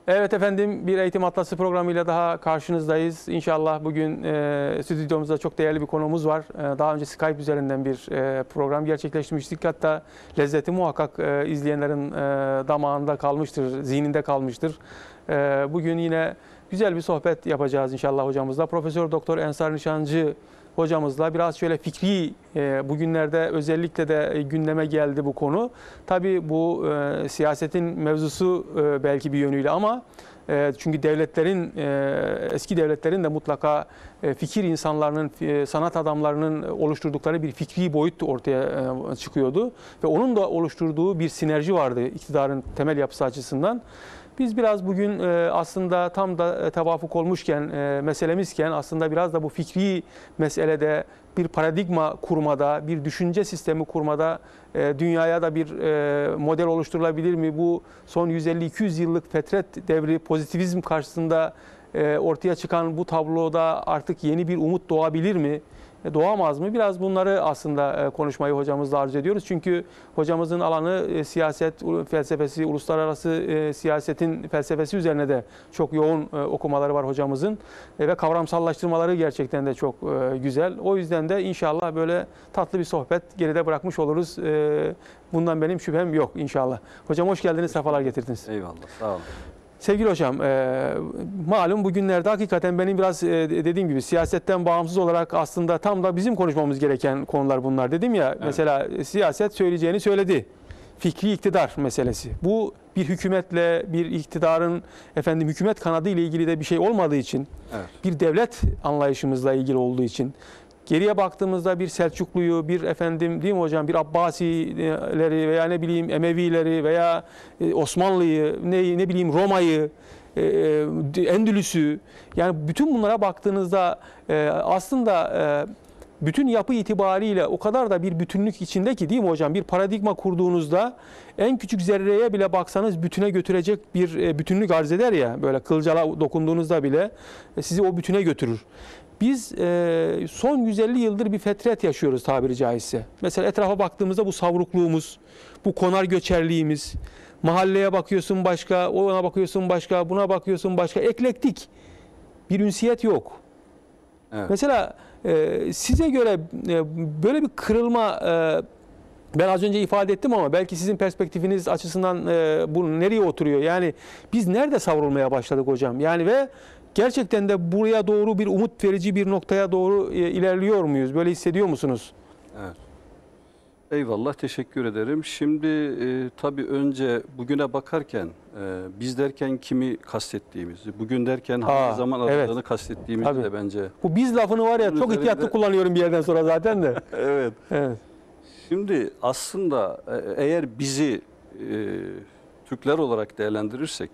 Evet efendim, bir Eğitim Atlası programıyla daha karşınızdayız. İnşallah bugün stüdyomuzda çok değerli bir konuğumuz var. Daha önce Skype üzerinden bir program gerçekleştirmiştik. Hatta lezzeti muhakkak izleyenlerin damağında kalmıştır, zihninde kalmıştır. Bugün yine güzel bir sohbet yapacağız inşallah hocamızla. Profesör Doktor Ensar Nişancı hocamızla biraz şöyle fikri, bugünlerde özellikle de gündeme geldi bu konu. Tabii bu siyasetin mevzusu belki bir yönüyle ama çünkü devletlerin, eski devletlerin de mutlaka fikir insanlarının, sanat adamlarının oluşturdukları bir fikri boyut ortaya çıkıyordu. Ve onun da oluşturduğu bir sinerji vardı iktidarın temel yapısı açısından. Biz biraz bugün aslında tam da tevafuk olmuşken, meselemizken aslında biraz da bu fikri meselede bir paradigma kurmada, bir düşünce sistemi kurmada dünyaya da bir model oluşturulabilir mi? Bu son 150-200 yıllık fetret devri pozitivizm karşısında ortaya çıkan bu tabloda artık yeni bir umut doğabilir mi? Doğamaz mı? Biraz bunları aslında konuşmayı hocamızla arzu ediyoruz. Çünkü hocamızın alanı siyaset felsefesi, uluslararası siyasetin felsefesi üzerine de çok yoğun okumaları var hocamızın. Ve kavramsallaştırmaları gerçekten de çok güzel. O yüzden de inşallah böyle tatlı bir sohbet geride bırakmış oluruz. Bundan benim şüphem yok inşallah. Hocam hoş geldiniz, sefalar getirdiniz. Eyvallah, sağ olun. Sevgili hocam, malum bugünlerde hakikaten benim biraz dediğim gibi siyasetten bağımsız olarak aslında tam da bizim konuşmamız gereken konular bunlar dedim ya. Evet. Mesela siyaset söyleyeceğini söyledi. Fikri iktidar meselesi. Bu bir hükümetle, bir iktidarın hükümet kanadı ile ilgili de bir şey olmadığı için, evet, bir devlet anlayışımızla ilgili olduğu için, geriye baktığımızda bir Selçuklu'yu, bir değil mi hocam, bir Abbasileri veya ne bileyim Emevileri veya Osmanlı'yı, ne bileyim Roma'yı, Endülüs'ü, yani bütün bunlara baktığınızda aslında bütün yapı itibariyle o kadar da bir bütünlük içinde ki, değil mi hocam? Bir paradigma kurduğunuzda en küçük zerreye bile baksanız bütüne götürecek bir bütünlük arz eder ya, böyle kılcala dokunduğunuzda bile sizi o bütüne götürür. Biz son 150 yıldır bir fetret yaşıyoruz tabiri caizse. Mesela etrafa baktığımızda bu savrukluğumuz, bu konar göçerliğimiz, mahalleye bakıyorsun başka, ona bakıyorsun başka, buna bakıyorsun başka, eklektik. Bir ünsiyet yok. Evet. Mesela size göre böyle bir kırılma, ben az önce ifade ettim ama belki sizin perspektifiniz açısından bu nereye oturuyor? Yani biz nerede savrulmaya başladık hocam? Yani ve gerçekten de buraya doğru bir umut verici bir noktaya doğru ilerliyor muyuz? Böyle hissediyor musunuz? Evet. Eyvallah, teşekkür ederim. Şimdi tabii önce bugüne bakarken biz derken kimi kastettiğimizi, bugün derken hangi zaman aradığını, evet, kastettiğimizi tabii de bence. Bu biz lafını var ya çok ihtiyatlı kullanıyorum bir yerden sonra zaten de. Evet. Evet. Şimdi aslında eğer bizi Türkler olarak değerlendirirsek,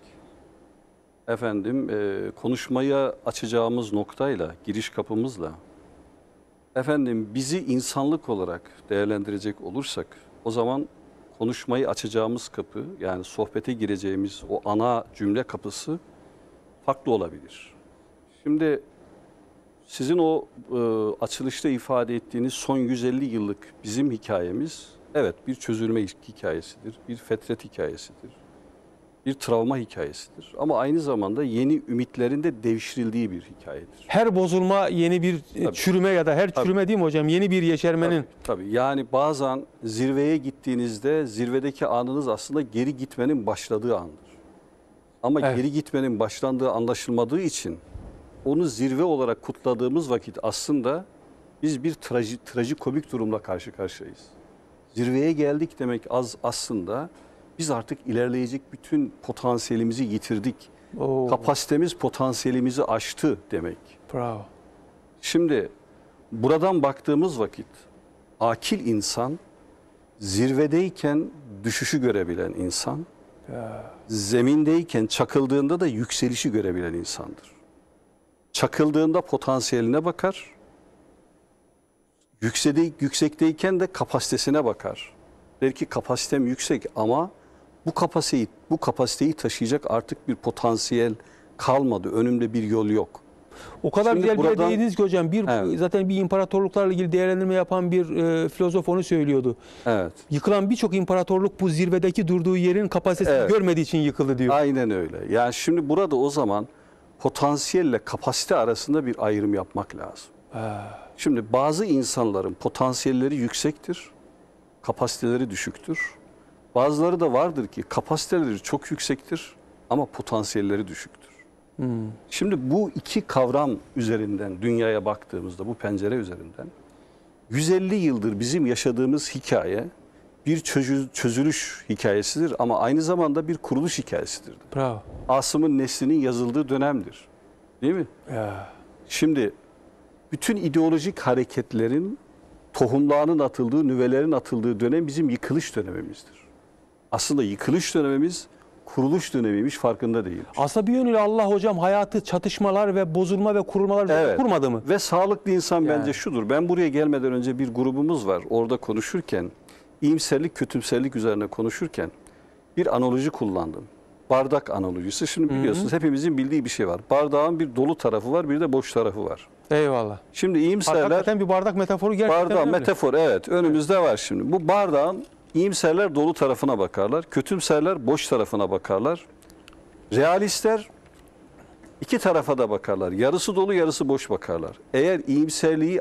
konuşmaya açacağımız noktayla, giriş kapımızla, bizi insanlık olarak değerlendirecek olursak, o zaman konuşmayı açacağımız kapı, yani sohbete gireceğimiz o ana cümle kapısı farklı olabilir. Şimdi sizin o açılışta ifade ettiğiniz son 150 yıllık bizim hikayemiz, evet, bir çözülme hikayesidir, bir fetret hikayesidir, bir travma hikayesidir. Ama aynı zamanda yeni ümitlerin de devşirildiği bir hikayedir. Her bozulma yeni bir çürüme ya da her çürüme, değil mi hocam? Yeni bir yeşermenin. Tabii. Yani bazen zirveye gittiğinizde zirvedeki anınız aslında geri gitmenin başladığı andır. Ama evet, geri gitmenin başlandığı anlaşılmadığı için onu zirve olarak kutladığımız vakit aslında biz bir trajikomik durumla karşı karşıyayız. Zirveye geldik demek aslında biz artık ilerleyecek bütün potansiyelimizi yitirdik. Kapasitemiz potansiyelimizi aştı demek. Bravo. Şimdi buradan baktığımız vakit akil insan, zirvedeyken düşüşü görebilen insan, zemindeyken çakıldığında da yükselişi görebilen insandır. Çakıldığında potansiyeline bakar, yüksekteyken de kapasitesine bakar. Der ki kapasitem yüksek ama bu kapasiteyi taşıyacak artık bir potansiyel kalmadı. Önümde bir yol yok. O kadar Şimdi güzel bir yere buradan- değindiniz ki hocam. Evet. Zaten bir imparatorluklarla ilgili değerlendirme yapan bir filozof onu söylüyordu. Evet. Yıkılan birçok imparatorluk bu zirvedeki durduğu yerin kapasitesini Evet. görmediği için yıkıldı diyor. Aynen öyle. Yani şimdi burada o zaman potansiyelle kapasite arasında bir ayrım yapmak lazım. Şimdi bazı insanların potansiyelleri yüksektir, kapasiteleri düşüktür. Bazıları da vardır ki kapasiteleri çok yüksektir ama potansiyelleri düşüktür. Şimdi bu iki kavram üzerinden dünyaya baktığımızda, bu pencere üzerinden 150 yıldır bizim yaşadığımız hikaye bir çözülüş hikayesidir ama aynı zamanda bir kuruluş hikayesidir. Bravo. Asım'ın Nesli'nin yazıldığı dönemdir. Değil mi? Ya. Şimdi bütün ideolojik hareketlerin tohumlarının atıldığı, nüvelerin atıldığı dönem bizim yıkılış dönemimizdir. Aslında yıkılış dönemimiz kuruluş dönemiymiş, farkında değil. Aslında bir yönüyle Allah hocam hayatı çatışmalar ve bozulma ve kurulmalar üzerine Evet. kurmadı mı? Ve sağlıklı insan Yani. bence şudur. Ben buraya gelmeden önce bir grubumuz var. Orada konuşurken, iyimserlik, kötümserlik üzerine konuşurken bir analoji kullandım. Bardak analojisi. Şimdi biliyorsunuz hepimizin bildiği bir şey var. Bardağın bir dolu tarafı var, bir de boş tarafı var. Eyvallah. Şimdi iyimserler... Hakikaten bir bardak metaforu gerçekten Bardağı önemli. metafor, evet, önümüzde var şimdi. Bu bardağın iyimserler dolu tarafına bakarlar, kötümserler boş tarafına bakarlar. Realistler iki tarafa da bakarlar. Yarısı dolu, yarısı boş bakarlar. Eğer iyimserliği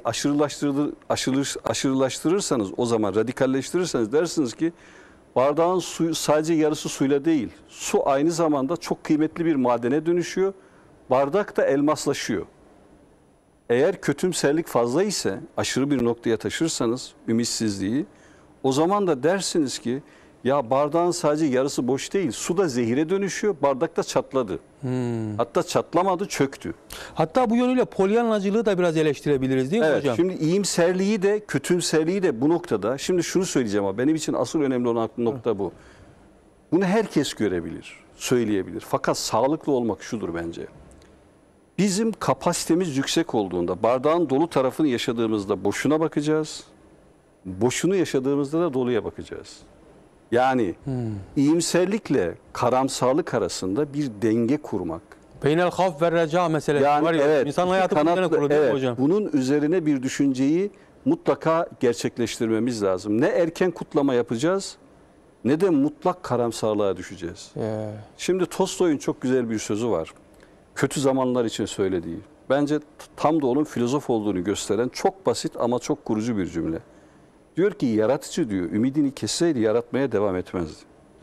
aşırılaştırırsanız, o zaman radikalleştirirseniz dersiniz ki bardağın suyu sadece yarısı suyla değil. Su aynı zamanda çok kıymetli bir madene dönüşüyor. Bardak da elmaslaşıyor. Eğer kötümserlik fazla ise, aşırı bir noktaya taşırsanız ümitsizliği, o zaman da dersiniz ki ya bardağın sadece yarısı boş değil, su da zehire dönüşüyor, bardak da çatladı. Hatta çatlamadı, çöktü. Hatta bu yönüyle polyanlacılığı da biraz eleştirebiliriz değil mi Evet, hocam? şimdi iyimserliği de kötümserliği de bu noktada, şimdi şunu söyleyeceğim ama benim için asıl önemli olan nokta bu. Bunu herkes görebilir, söyleyebilir. Fakat sağlıklı olmak şudur bence. Bizim kapasitemiz yüksek olduğunda, bardağın dolu tarafını yaşadığımızda boşuna bakacağız. Boşunu yaşadığımızda da doluya bakacağız. Yani iyimserlikle karamsarlık arasında bir denge kurmak. Beynel havf ve reca meselesi Yani var ya. evet, İnsan iki hayatı bunun üzerine kanatlı, kurulu değil mi evet, hocam? bunun üzerine bir düşünceyi mutlaka gerçekleştirmemiz lazım. Ne erken kutlama yapacağız ne de mutlak karamsarlığa düşeceğiz. Şimdi Tolstoy'un çok güzel bir sözü var. Kötü zamanlar için söylediği. Bence tam da onun filozof olduğunu gösteren çok basit ama çok kurucu bir cümle. Diyor ki yaratıcı diyor ümidini kesseydi yaratmaya devam etmezdi.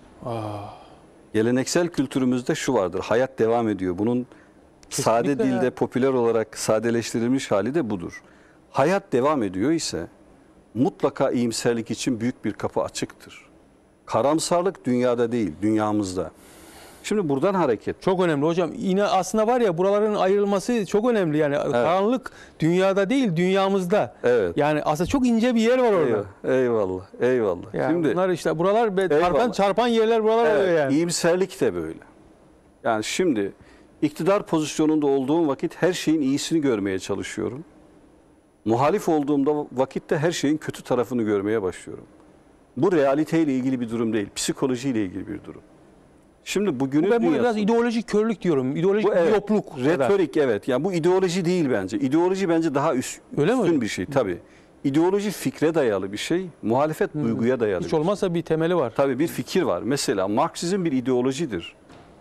Geleneksel kültürümüzde şu vardır. Hayat devam ediyor. Bunun sade Kesinlikle dilde ya. popüler olarak sadeleştirilmiş hali de budur. Hayat devam ediyor ise mutlaka iyimserlik için büyük bir kapı açıktır. Karamsarlık dünyada değil, dünyamızda. Şimdi buradan hareket. Çok önemli hocam. Yine aslında var ya buraların ayrılması çok önemli. Yani karanlık dünyada değil dünyamızda. Evet. Yani aslında çok ince bir yer var orada. Eyvallah, eyvallah. Yani Şimdi bunlar işte buralar Eyvallah. çarpan yerler buralar oluyor evet, yani. iyimserlik de böyle. Yani şimdi iktidar pozisyonunda olduğum vakit her şeyin iyisini görmeye çalışıyorum. Muhalif olduğumda vakitte her şeyin kötü tarafını görmeye başlıyorum. Bu realiteyle ilgili bir durum değil, psikolojiyle ilgili bir durum. Şimdi bugünün Ben bunu dünyası... biraz ideolojik körlük diyorum. İdeolojik Bu evet, miyopluk. retorik evet. Yani bu ideoloji değil bence. İdeoloji bence daha Öyle mi üstün hocam? bir şey tabii. İdeoloji fikre dayalı bir şey, muhalefet duyguya dayalı Hiç bir şey. olmazsa bir temeli var. Tabii bir fikir var. Mesela Marksizm bir ideolojidir.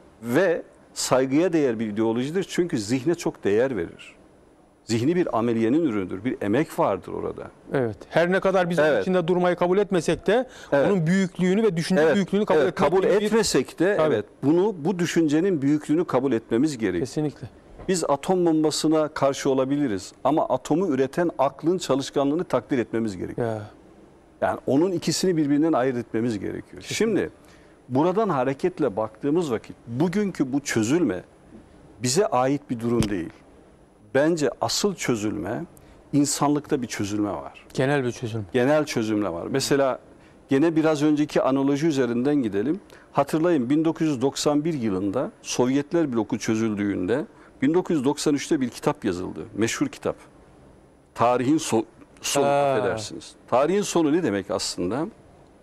Ve saygıya değer bir ideolojidir. Çünkü zihne çok değer verir. Zihni bir ameliyenin ürünüdür. Bir emek vardır orada. Evet. Her ne kadar biz onun Evet. içinde durmayı kabul etmesek de Evet. onun büyüklüğünü ve düşünce büyüklüğünü kabul etmek kabul gibi bir- etmesek de Tabii. evet bu düşüncenin büyüklüğünü kabul etmemiz gerekiyor. Kesinlikle. Biz atom bombasına karşı olabiliriz ama atomu üreten aklın çalışkanlığını takdir etmemiz gerekiyor. Ya. Yani onun ikisini birbirinden ayırt etmemiz gerekiyor. Şimdi buradan hareketle baktığımız vakit bugünkü bu çözülme bize ait bir durum değil. Bence asıl çözülme insanlıkta bir çözülme var. Genel bir çözüm. Genel çözümle var. Mesela gene biraz önceki analoji üzerinden gidelim. Hatırlayın 1991 yılında Sovyetler bloku çözüldüğünde 1993'te bir kitap yazıldı. Meşhur kitap. Tarihin sonu affedersiniz. Tarihin sonu ne demek aslında?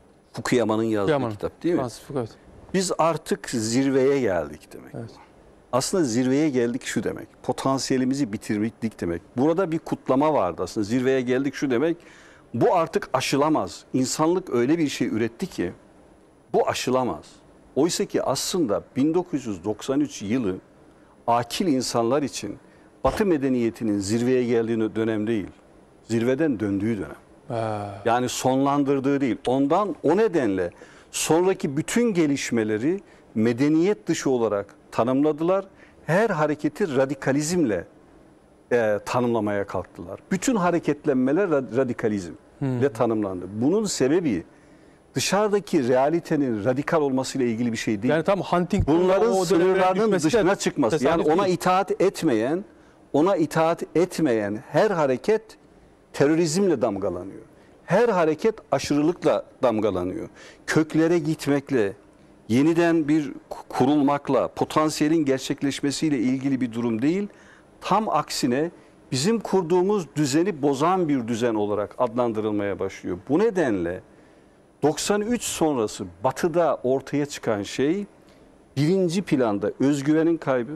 Fukuyama'nın yazdığı Fukuyama. kitap değil mi? Fransız Foucault. Biz artık zirveye geldik demek. Evet. aslında zirveye geldik şu demek. Potansiyelimizi bitirdik demek. Burada bir kutlama vardı aslında. Zirveye geldik şu demek. Bu artık aşılamaz. İnsanlık öyle bir şey üretti ki bu aşılamaz. Oysa ki aslında 1993 yılı akil insanlar için Batı medeniyetinin zirveye geldiği dönem değil. Zirveden döndüğü dönem. Yani sonlandırdığı değil. O nedenle sonraki bütün gelişmeleri medeniyet dışı olarak tanımladılar. Her hareketi radikalizmle tanımlamaya kalktılar. Bütün hareketlenmeler radikalizmle tanımlandı. Bunun sebebi dışarıdaki realitenin radikal olmasıyla ilgili bir şey değil. Yani tam Huntington bunların sınırlarının dışına çıkması. Yani ona itaat etmeyen her hareket terörizmle damgalanıyor. Her hareket aşırılıkla damgalanıyor. Köklere gitmekle, yeniden bir kurulmakla, potansiyelin gerçekleşmesiyle ilgili bir durum değil. Tam aksine bizim kurduğumuz düzeni bozan bir düzen olarak adlandırılmaya başlıyor. Bu nedenle 93 sonrası Batı'da ortaya çıkan şey birinci planda özgüvenin kaybı,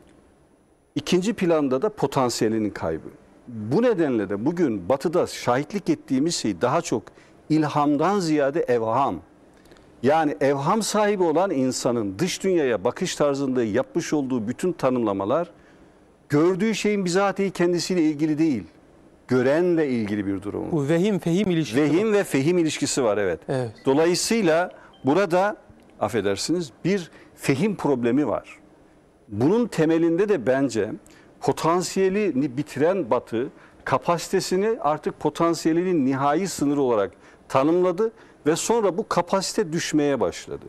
ikinci planda da potansiyelinin kaybı. Bu nedenle de bugün Batı'da şahitlik ettiğimiz şey daha çok ilhamdan ziyade evham. Yani evham sahibi olan insanın dış dünyaya bakış tarzında yapmış olduğu bütün tanımlamalar gördüğü şeyin bizatihi kendisiyle ilgili değil. Görenle ilgili bir durum. Bu vehim-fehim ilişkisi. Vehim ve fehim ilişkisi var, evet. Evet. Dolayısıyla burada affedersiniz bir fehim problemi var. Bunun temelinde de bence potansiyelini bitiren Batı kapasitesini artık potansiyelinin nihai sınırı olarak tanımladı ve sonra bu kapasite düşmeye başladı.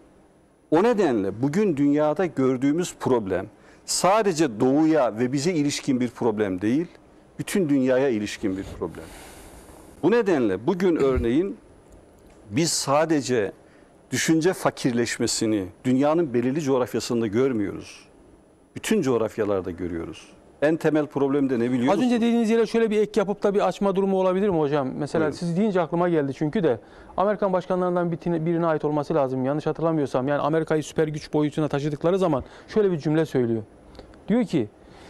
O nedenle bugün dünyada gördüğümüz problem sadece doğuya ve bize ilişkin bir problem değil, bütün dünyaya ilişkin bir problem. Bu nedenle bugün örneğin biz sadece düşünce fakirleşmesini dünyanın belirli coğrafyasında görmüyoruz. Bütün coğrafyalarda görüyoruz. En temel problem de ne biliyor Az musun? önce dediğiniz yere şöyle bir ek yapıp da bir açma durumu olabilir mi hocam? Mesela Buyurun. siz deyince aklıma geldi çünkü de Amerikan başkanlarından birine ait olması lazım. Yanlış hatırlamıyorsam yani Amerika'yı süper güç boyutuna taşıdıkları zaman şöyle bir cümle söylüyor. Diyor ki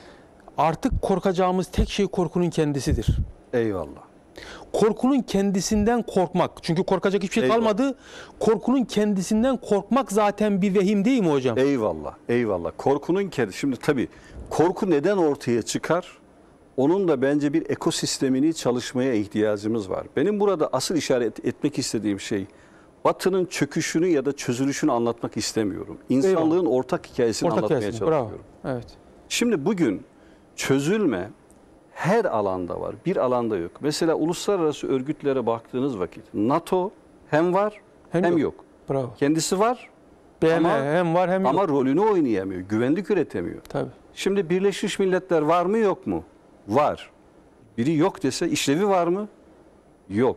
artık korkacağımız tek şey korkunun kendisidir. Eyvallah. Korkunun kendisinden korkmak. Çünkü korkacak hiçbir şey Eyvallah. kalmadı. Korkunun kendisinden korkmak zaten bir vehim değil mi hocam? Eyvallah, eyvallah. Korkunun kendisi. Şimdi tabii korku neden ortaya çıkar? Onun da bence bir ekosistemini çalışmaya ihtiyacımız var. Benim burada asıl işaret etmek istediğim şey Batı'nın çöküşünü ya da çözülüşünü anlatmak istemiyorum. İnsanlığın ortak hikayesini anlatmaya çalışıyorum. Bravo. Evet. Şimdi bugün çözülme her alanda var. Bir alanda yok. Mesela uluslararası örgütlere baktığınız vakit NATO hem var hem yok. Bravo. Kendisi var BM ama, hem var hem yok. ama rolünü oynayamıyor. Güvenlik üretemiyor. Tabii. Şimdi Birleşmiş Milletler var mı yok mu? Var. Biri yok dese işlevi var mı? Yok.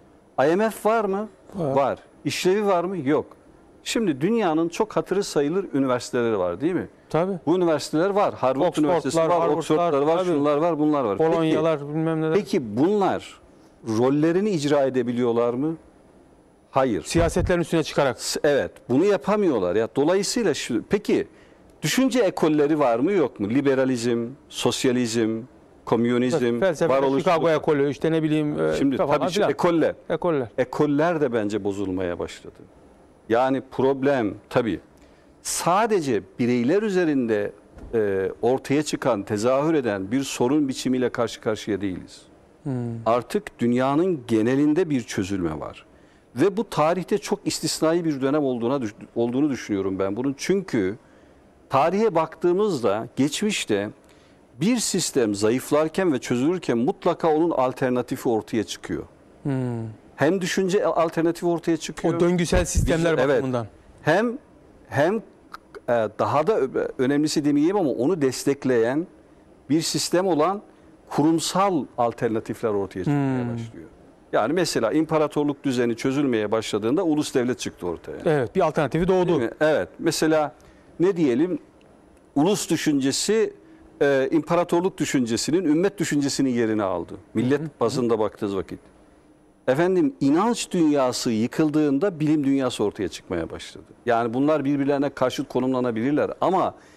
IMF var mı? Var. İşlevi var mı? Yok. Şimdi dünyanın çok hatırı sayılır üniversiteleri var değil mi? Tabii. Bu üniversiteler var. Harvard Üniversitesi var, Oxford'lar var, tabii. şunlar var, bunlar var. Polonyalar bilmem neler. Peki bunlar rollerini icra edebiliyorlar mı? Hayır. Siyasetlerin üstüne çıkarak. Evet, bunu yapamıyorlar. Ya dolayısıyla peki düşünce ekolleri var mı yok mu? Liberalizm, sosyalizm, komünizm, Felsefe, Chicago ekolü, işte ne bileyim. Şimdi tabii filan. ekoller. Ekoller. Ekoller de bence bozulmaya başladı. Yani problem tabii sadece bireyler üzerinde ortaya çıkan, tezahür eden bir sorun biçimiyle karşı karşıya değiliz. Artık dünyanın genelinde bir çözülme var. Ve bu tarihte çok istisnai bir dönem olduğunu düşünüyorum ben bunun. Çünkü tarihe baktığımızda geçmişte bir sistem zayıflarken ve çözülürken mutlaka onun alternatifi ortaya çıkıyor. Hem düşünce alternatifi ortaya çıkıyor. O döngüsel sistemler bakımından. Hem daha da önemlisi demeyeyim ama onu destekleyen bir sistem olan kurumsal alternatifler ortaya çıkmaya başlıyor. Yani mesela imparatorluk düzeni çözülmeye başladığında ulus devlet çıktı ortaya. Evet, bir alternatifi doğdu. Evet. Mesela ne diyelim? Ulus düşüncesi imparatorluk düşüncesinin, ümmet düşüncesinin yerini aldı. Millet bazında baktığınız vakit. Efendim inanç dünyası yıkıldığında bilim dünyası ortaya çıkmaya başladı. Yani bunlar birbirlerine karşıt konumlanabilirler ama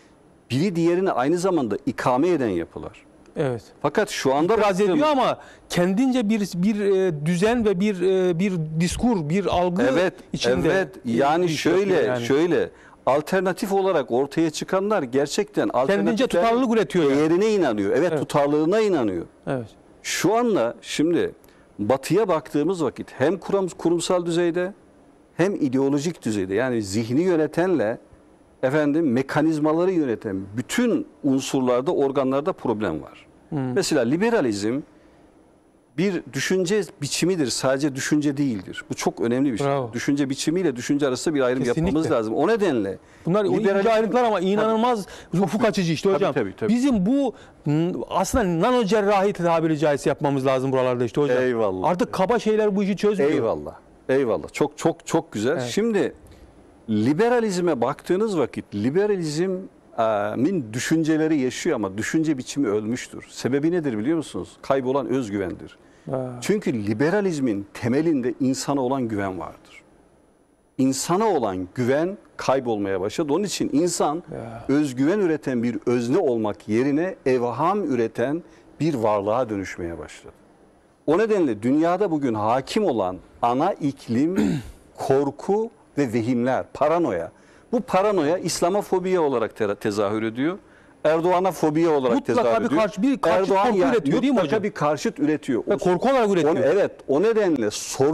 biri diğerini aynı zamanda ikame eden yapılar. Evet. Fakat şu anda İtiraz ediyor ama kendince bir düzen ve bir diskur, bir algı içinde. Evet. Yani yani. şöyle alternatif olarak ortaya çıkanlar gerçekten Kendince tutarlılık üretiyor yani. değerine inanıyor. Evet, Evet. tutarlılığına inanıyor. Evet. Şu anda şimdi Batı'ya baktığımız vakit hem kurumsal düzeyde hem ideolojik düzeyde, yani zihni yönetenle mekanizmaları yöneten bütün unsurlarda, organlarda problem var. Mesela liberalizm bir düşünce biçimidir, sadece düşünce değildir. Bu çok önemli bir şey. Bravo. Düşünce biçimiyle düşünce arasında bir ayrım Kesinlikle. yapmamız lazım. O nedenle Bunlar ince ayrıntılar ama inanılmaz ufuk açıcı işte hocam. Tabii. Bizim bu aslında nano cerrahi tabiri caizse yapmamız lazım buralarda işte hocam. Eyvallah. Artık kaba şeyler bu işi çözmüyor. Eyvallah. Çok güzel. Evet. Şimdi liberalizme baktığınız vakit liberalizmin düşünceleri yaşıyor ama düşünce biçimi ölmüştür. Sebebi nedir biliyor musunuz? Kaybolan özgüvendir. Çünkü liberalizmin temelinde insana olan güven vardır. İnsana olan güven kaybolmaya başladı. Onun için insan özgüven üreten bir özne olmak yerine evham üreten bir varlığa dönüşmeye başladı. O nedenle dünyada bugün hakim olan ana iklim korku ve vehimler, paranoya. Bu paranoya İslamofobiye olarak tezahür ediyor. Erdoğan'a fobiye olarak Mutlaka tezahür ediyor. bir karşıt korku üretiyor değil mi hocam? Bir karşıt üretiyor. Ve korku olarak üretiyor. O nedenle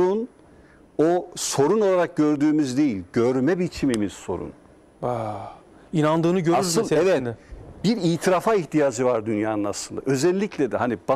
sorun olarak gördüğümüz değil, görme biçimimiz sorun. İnandığını görürüz Asıl meselesinde. bir itirafa ihtiyacı var dünyanın aslında. Özellikle de hani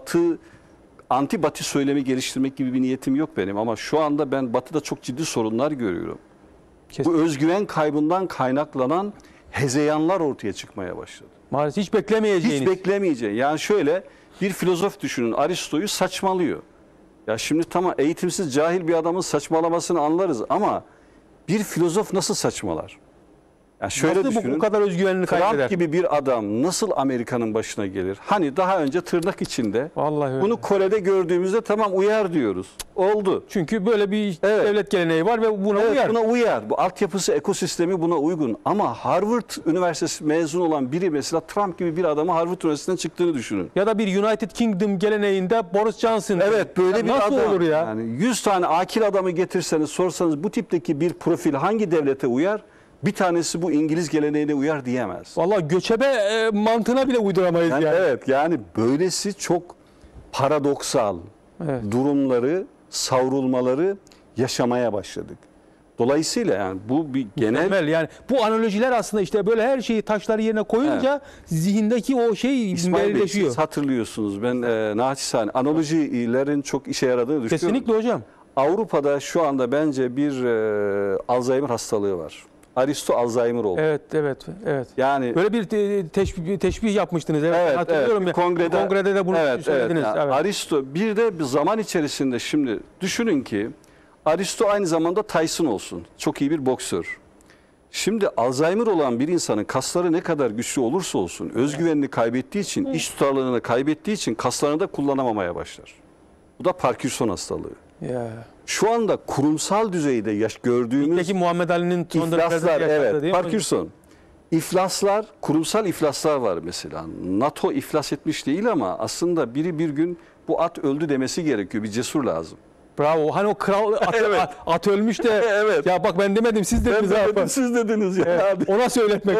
anti-Batı söylemi geliştirmek gibi bir niyetim yok benim ama şu anda ben Batı'da çok ciddi sorunlar görüyorum. Kesinlikle. Bu özgüven kaybından kaynaklanan hezeyanlar ortaya çıkmaya başladı. Maalesef hiç beklemeyeceğiniz. Hiç beklemeyeceğin. Yani şöyle bir filozof düşünün, Aristo'yu saçmalıyor. Ya şimdi tamam, eğitimsiz cahil bir adamın saçmalamasını anlarız ama bir filozof nasıl saçmalar? Yani şöyle Nasıl düşünün. bu kadar özgüvenini kaybeder? Trump gibi bir adam nasıl Amerika'nın başına gelir? Hani daha önce tırnak içinde Vallahi öyle. bunu Kore'de gördüğümüzde tamam uyar diyoruz. Oldu. Çünkü böyle bir Evet. devlet geleneği var ve buna uyar. Buna uyar. Bu altyapısı, ekosistemi buna uygun. Ama Harvard Üniversitesi mezun olan biri mesela Trump gibi bir adamı Harvard Üniversitesi'nden çıktığını düşünün. Ya da bir United Kingdom geleneğinde Boris Johnson. Evet, böyle bir nasıl adam. olur ya? Yani 100 tane akil adamı getirseniz, sorsanız bu tipteki bir profil hangi devlete uyar? Bir tanesi bu İngiliz geleneğine uyar diyemez. Vallahi göçebe mantığına bile uyduramayız yani. Evet, yani böylesi çok paradoksal durumları, savrulmaları yaşamaya başladık. Dolayısıyla yani bu bir genel... Yani bu analojiler aslında işte böyle her şeyi taşları yerine koyunca zihindeki o şey İsmail Bey, belirleşiyor. siz hatırlıyorsunuz. Ben naçizane analojilerin çok işe yaradığını düşünüyorum. Kesinlikle hocam. Avrupa'da şu anda bence bir Alzheimer hastalığı var. Aristo Alzheimer oldu. Evet. Yani böyle bir teşbih yapmıştınız. Evet, hatırlıyorum. bir Kongrede de bunu söylediniz. Yani Evet. Aristo bir de bir zaman içerisinde şimdi düşünün ki Aristo aynı zamanda Tyson olsun. Çok iyi bir boksör. Şimdi Alzheimer olan bir insanın kasları ne kadar güçlü olursa olsun özgüvenini kaybettiği için, iş tutarlılığını kaybettiği için kaslarını da kullanamamaya başlar. Bu da Parkinson hastalığı. Ya. Şu anda kurumsal düzeyde gördüğümüz Peki Muhammed Ali'nin iflaslar, Parkinson. İflaslar, kurumsal iflaslar var mesela. NATO iflas etmiş değil ama aslında biri bir gün bu at öldü demesi gerekiyor. Bir cesur lazım. Bravo. Hani o kral at ölmüş de ya bak ben demedim siz dediniz. Siz dediniz ya. Evet, ona söyletmek.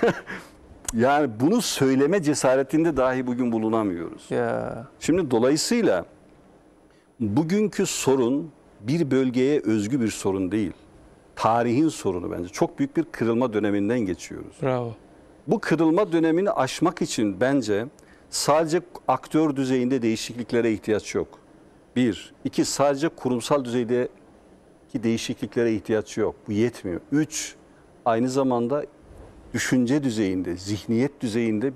Yani bunu söyleme cesaretinde dahi bugün bulunamıyoruz. Ya. Şimdi dolayısıyla bugünkü sorun bir bölgeye özgü bir sorun değil. Tarihin sorunu bence. Çok büyük bir kırılma döneminden geçiyoruz. Bravo. Bu kırılma dönemini aşmak için bence sadece aktör düzeyinde değişikliklere ihtiyaç yok. Bir. İki, sadece kurumsal düzeydeki değişikliklere ihtiyaç yok. Bu yetmiyor. Üç, aynı zamanda düşünce düzeyinde, zihniyet düzeyinde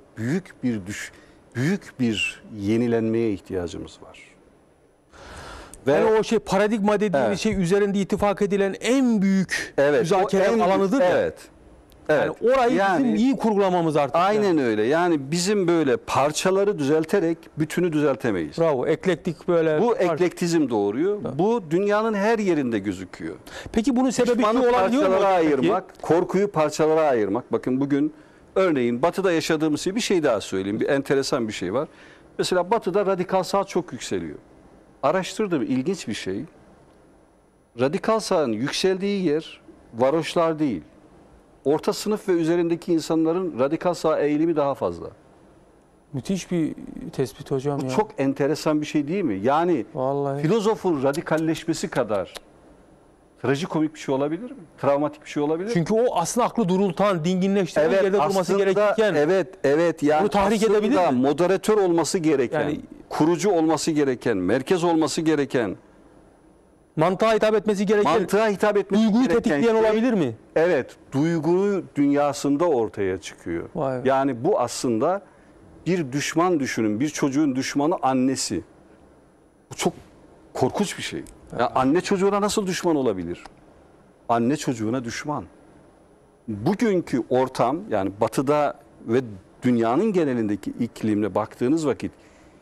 büyük bir yenilenmeye ihtiyacımız var. Ve yani o paradigma dediğimiz şey üzerinde ittifak edilen en büyük müzakere alanıdır ya. Evet. Yani orayı bizim iyi kurgulamamız artık. Aynen öyle. Yani bizim böyle parçaları düzelterek bütünü düzeltemeyiz. Bravo. Eklektik böyle. Bu eklektizm doğuruyor. Bu dünyanın her yerinde gözüküyor. Peki bunun sebebi Düşmanı olabiliyor mu? Parçalara ayırmak, korkuyu parçalara ayırmak. Bakın bugün Örneğin Batı'da yaşadığımız şey, bir şey daha söyleyeyim. Bir enteresan bir şey var. Mesela Batı'da radikal sağ çok yükseliyor. Araştırdığım ilginç bir şey. Radikal sağın yükseldiği yer varoşlar değil. Orta sınıf ve üzerindeki insanların radikal sağ eğilimi daha fazla. Müthiş bir tespit hocam Bu ya. çok enteresan bir şey değil mi? Yani Vallahi. filozofun radikalleşmesi kadar trajikomik bir şey olabilir mi? Travmatik bir şey olabilir mi? Çünkü o aslında aklı durultan, dinginleştiren yerde durması gerekirken evet yani bunu tahrik aslında edebilir mi? moderatör olması gereken, Yani- kurucu olması gereken, merkez olması gereken, mantığa hitap etmesi gereken, mantığa hitap etmesi duyguyu gereken tetikleyen şey, olabilir mi? evet, duygu dünyasında ortaya çıkıyor. Vay be. Yani bu aslında bir düşman düşünün, bir çocuğun düşmanı annesi. Bu çok korkunç bir şey. Ya anne çocuğuna nasıl düşman olabilir? Anne çocuğuna düşman. Bugünkü ortam, yani Batı'da ve dünyanın genelindeki iklimle baktığınız vakit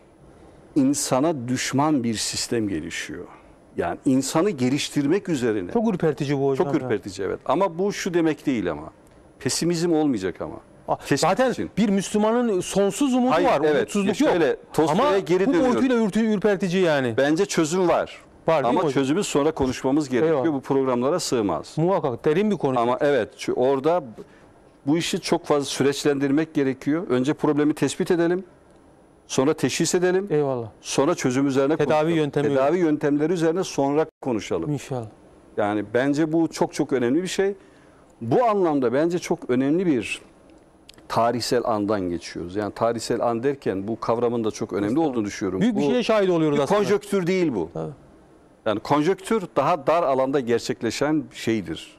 insana düşman bir sistem gelişiyor. Yani insanı geliştirmek üzerine. Çok ürpertici bu hocam. Çok ya. ürpertici, evet. Ama bu şu demek değil ama. Pesimizm olmayacak ama. Tespit Zaten için. bir Müslümanın sonsuz umudu Hayır, var. evet. Umutsuzluk Ya yok. şöyle, Tolstoy'a Ama geri bu dönüyorum. boyutuyla ürpertici yani. Bence çözüm var. Var değil mi Ama hocam? çözümü sonra konuşmamız gerekiyor. Eyvallah. Bu programlara sığmaz. Muhakkak derin bir konu. Ama evet, orada bu işi çok fazla süreçlendirmek gerekiyor. Önce problemi tespit edelim. Sonra teşhis edelim. Eyvallah. Sonra çözüm üzerine konuşalım. yöntemi. Tedavi yöntemleri üzerine sonra konuşalım. İnşallah. Yani bence bu çok çok önemli bir şey. Bu anlamda bence çok önemli bir tarihsel andan geçiyoruz. Yani tarihsel an derken bu kavramın da çok önemli olduğunu düşünüyorum. Büyük bir Bu şeye şahit oluyoruz bir aslında. konjonktür değil bu. Tabii. Yani konjonktür daha dar alanda gerçekleşen şeydir.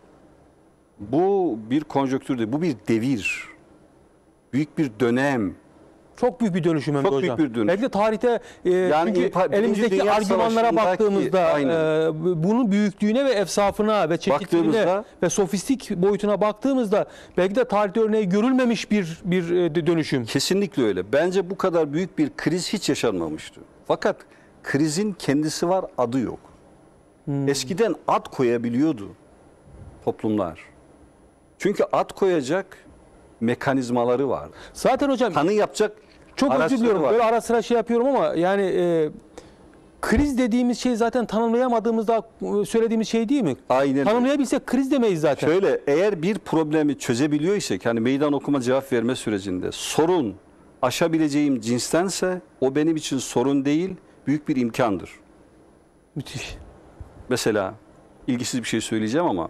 Bu bir konjonktür değil, bu bir devir. Büyük bir dönem. Çok büyük bir dönüşüm hem de Çok hocam. büyük bir dönüşüm. Belki de tarihte Yani çünkü Birinci elimizdeki Dünya argümanlara Savaşı'ndaki- baktığımızda Aynen. bunun büyüklüğüne ve efsafına ve çeşitliliğine Baktığımızda- ve sofistik boyutuna baktığımızda belki de tarihte örneği görülmemiş bir dönüşüm. Kesinlikle öyle. Bence bu kadar büyük bir kriz hiç yaşanmamıştı. Fakat krizin kendisi var, adı yok. Eskiden ad koyabiliyordu toplumlar. Çünkü ad koyacak mekanizmaları vardı. Zaten hocam Tanı yapacak çok özür araçları diliyorum. var. Böyle ara sıra şey yapıyorum ama yani kriz dediğimiz şey zaten tanımlayamadığımızda söylediğimiz şey değil mi? Aynen öyle. Tanımlayabilsek kriz demeyiz zaten. Şöyle, eğer bir problemi çözebiliyor isek, hani meydan okuma cevap verme sürecinde sorun aşabileceğim cinstense o benim için sorun değil, büyük bir imkandır. Müthiş. Mesela ilgisiz bir şey söyleyeceğim ama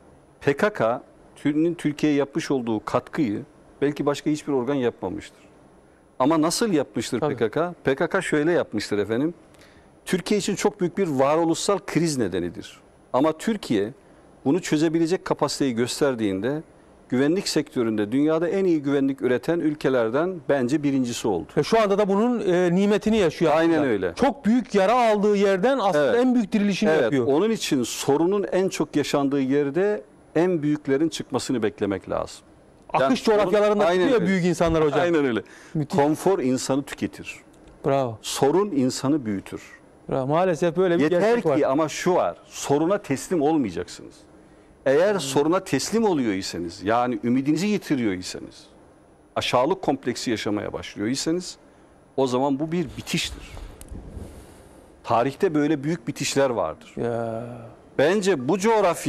PKK'nın Türkiye'ye yapmış olduğu katkıyı belki başka hiçbir organ yapmamıştır. Ama nasıl yapmıştır Tabii. PKK? PKK şöyle yapmıştır efendim. Türkiye için çok büyük bir varoluşsal kriz nedenidir. Ama Türkiye bunu çözebilecek kapasiteyi gösterdiğinde güvenlik sektöründe dünyada en iyi güvenlik üreten ülkelerden bence birincisi oldu. Ve şu anda da bunun nimetini yaşıyor. Aynen aslında. öyle. Çok büyük yara aldığı yerden aslında Evet. en büyük dirilişini Evet, yapıyor. onun için sorunun en çok yaşandığı yerde en büyüklerin çıkmasını beklemek lazım. Akış Yani coğrafyalarında aynen çıkıyor öyle. büyük insanlar hocam. Aynen öyle. Müthiş. Konfor insanı tüketir. Bravo. Sorun insanı büyütür. Bravo. Maalesef böyle bir Yeter gerçek var. ki ama şu var, soruna teslim olmayacaksınız. Eğer soruna teslim oluyor iseniz, yani ümidinizi yitiriyor iseniz, aşağılık kompleksi yaşamaya başlıyor iseniz, o zaman bu bir bitiştir. Tarihte böyle büyük bitişler vardır. Ya. Bence bu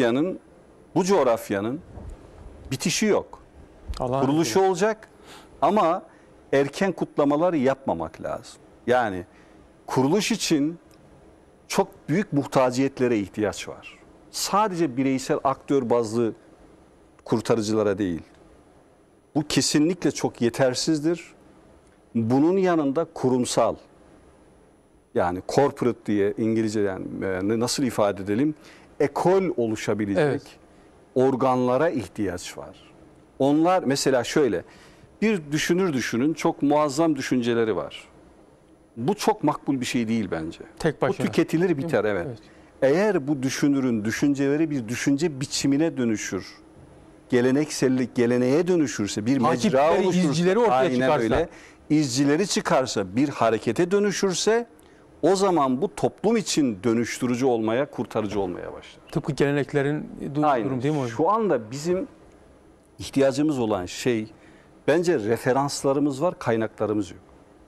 coğrafyanın bitişi yok. Allah'ın Kuruluşu olacak ama erken kutlamalar yapmamak lazım. Yani kuruluş için çok büyük muhtaciyetlere ihtiyaç var. Sadece bireysel aktör bazlı kurtarıcılara değil. Bu kesinlikle çok yetersizdir. Bunun yanında kurumsal, yani corporate diye İngilizce, yani nasıl ifade edelim, ekol oluşabilecek Evet. organlara ihtiyaç var. Onlar mesela şöyle, bir düşünün, çok muazzam düşünceleri var. Bu çok makbul bir şey değil bence. Tek Bu başına. tüketilir, biter, evet. Evet. Eğer bu düşünürün düşünceleri bir düşünce biçimine dönüşür, geleneksellik geleneğe dönüşürse, bir mecra Takipçileri, oluşursa, izcileri ortaya aynen çıkarsa. öyle, izcileri çıkarsa, bir harekete dönüşürse, o zaman bu toplum için dönüştürücü olmaya, kurtarıcı olmaya başlar. Tıpkı geleneklerin durum Aynen. değil mi hocam? Şu anda bizim ihtiyacımız olan şey Bence referanslarımız var, kaynaklarımız yok.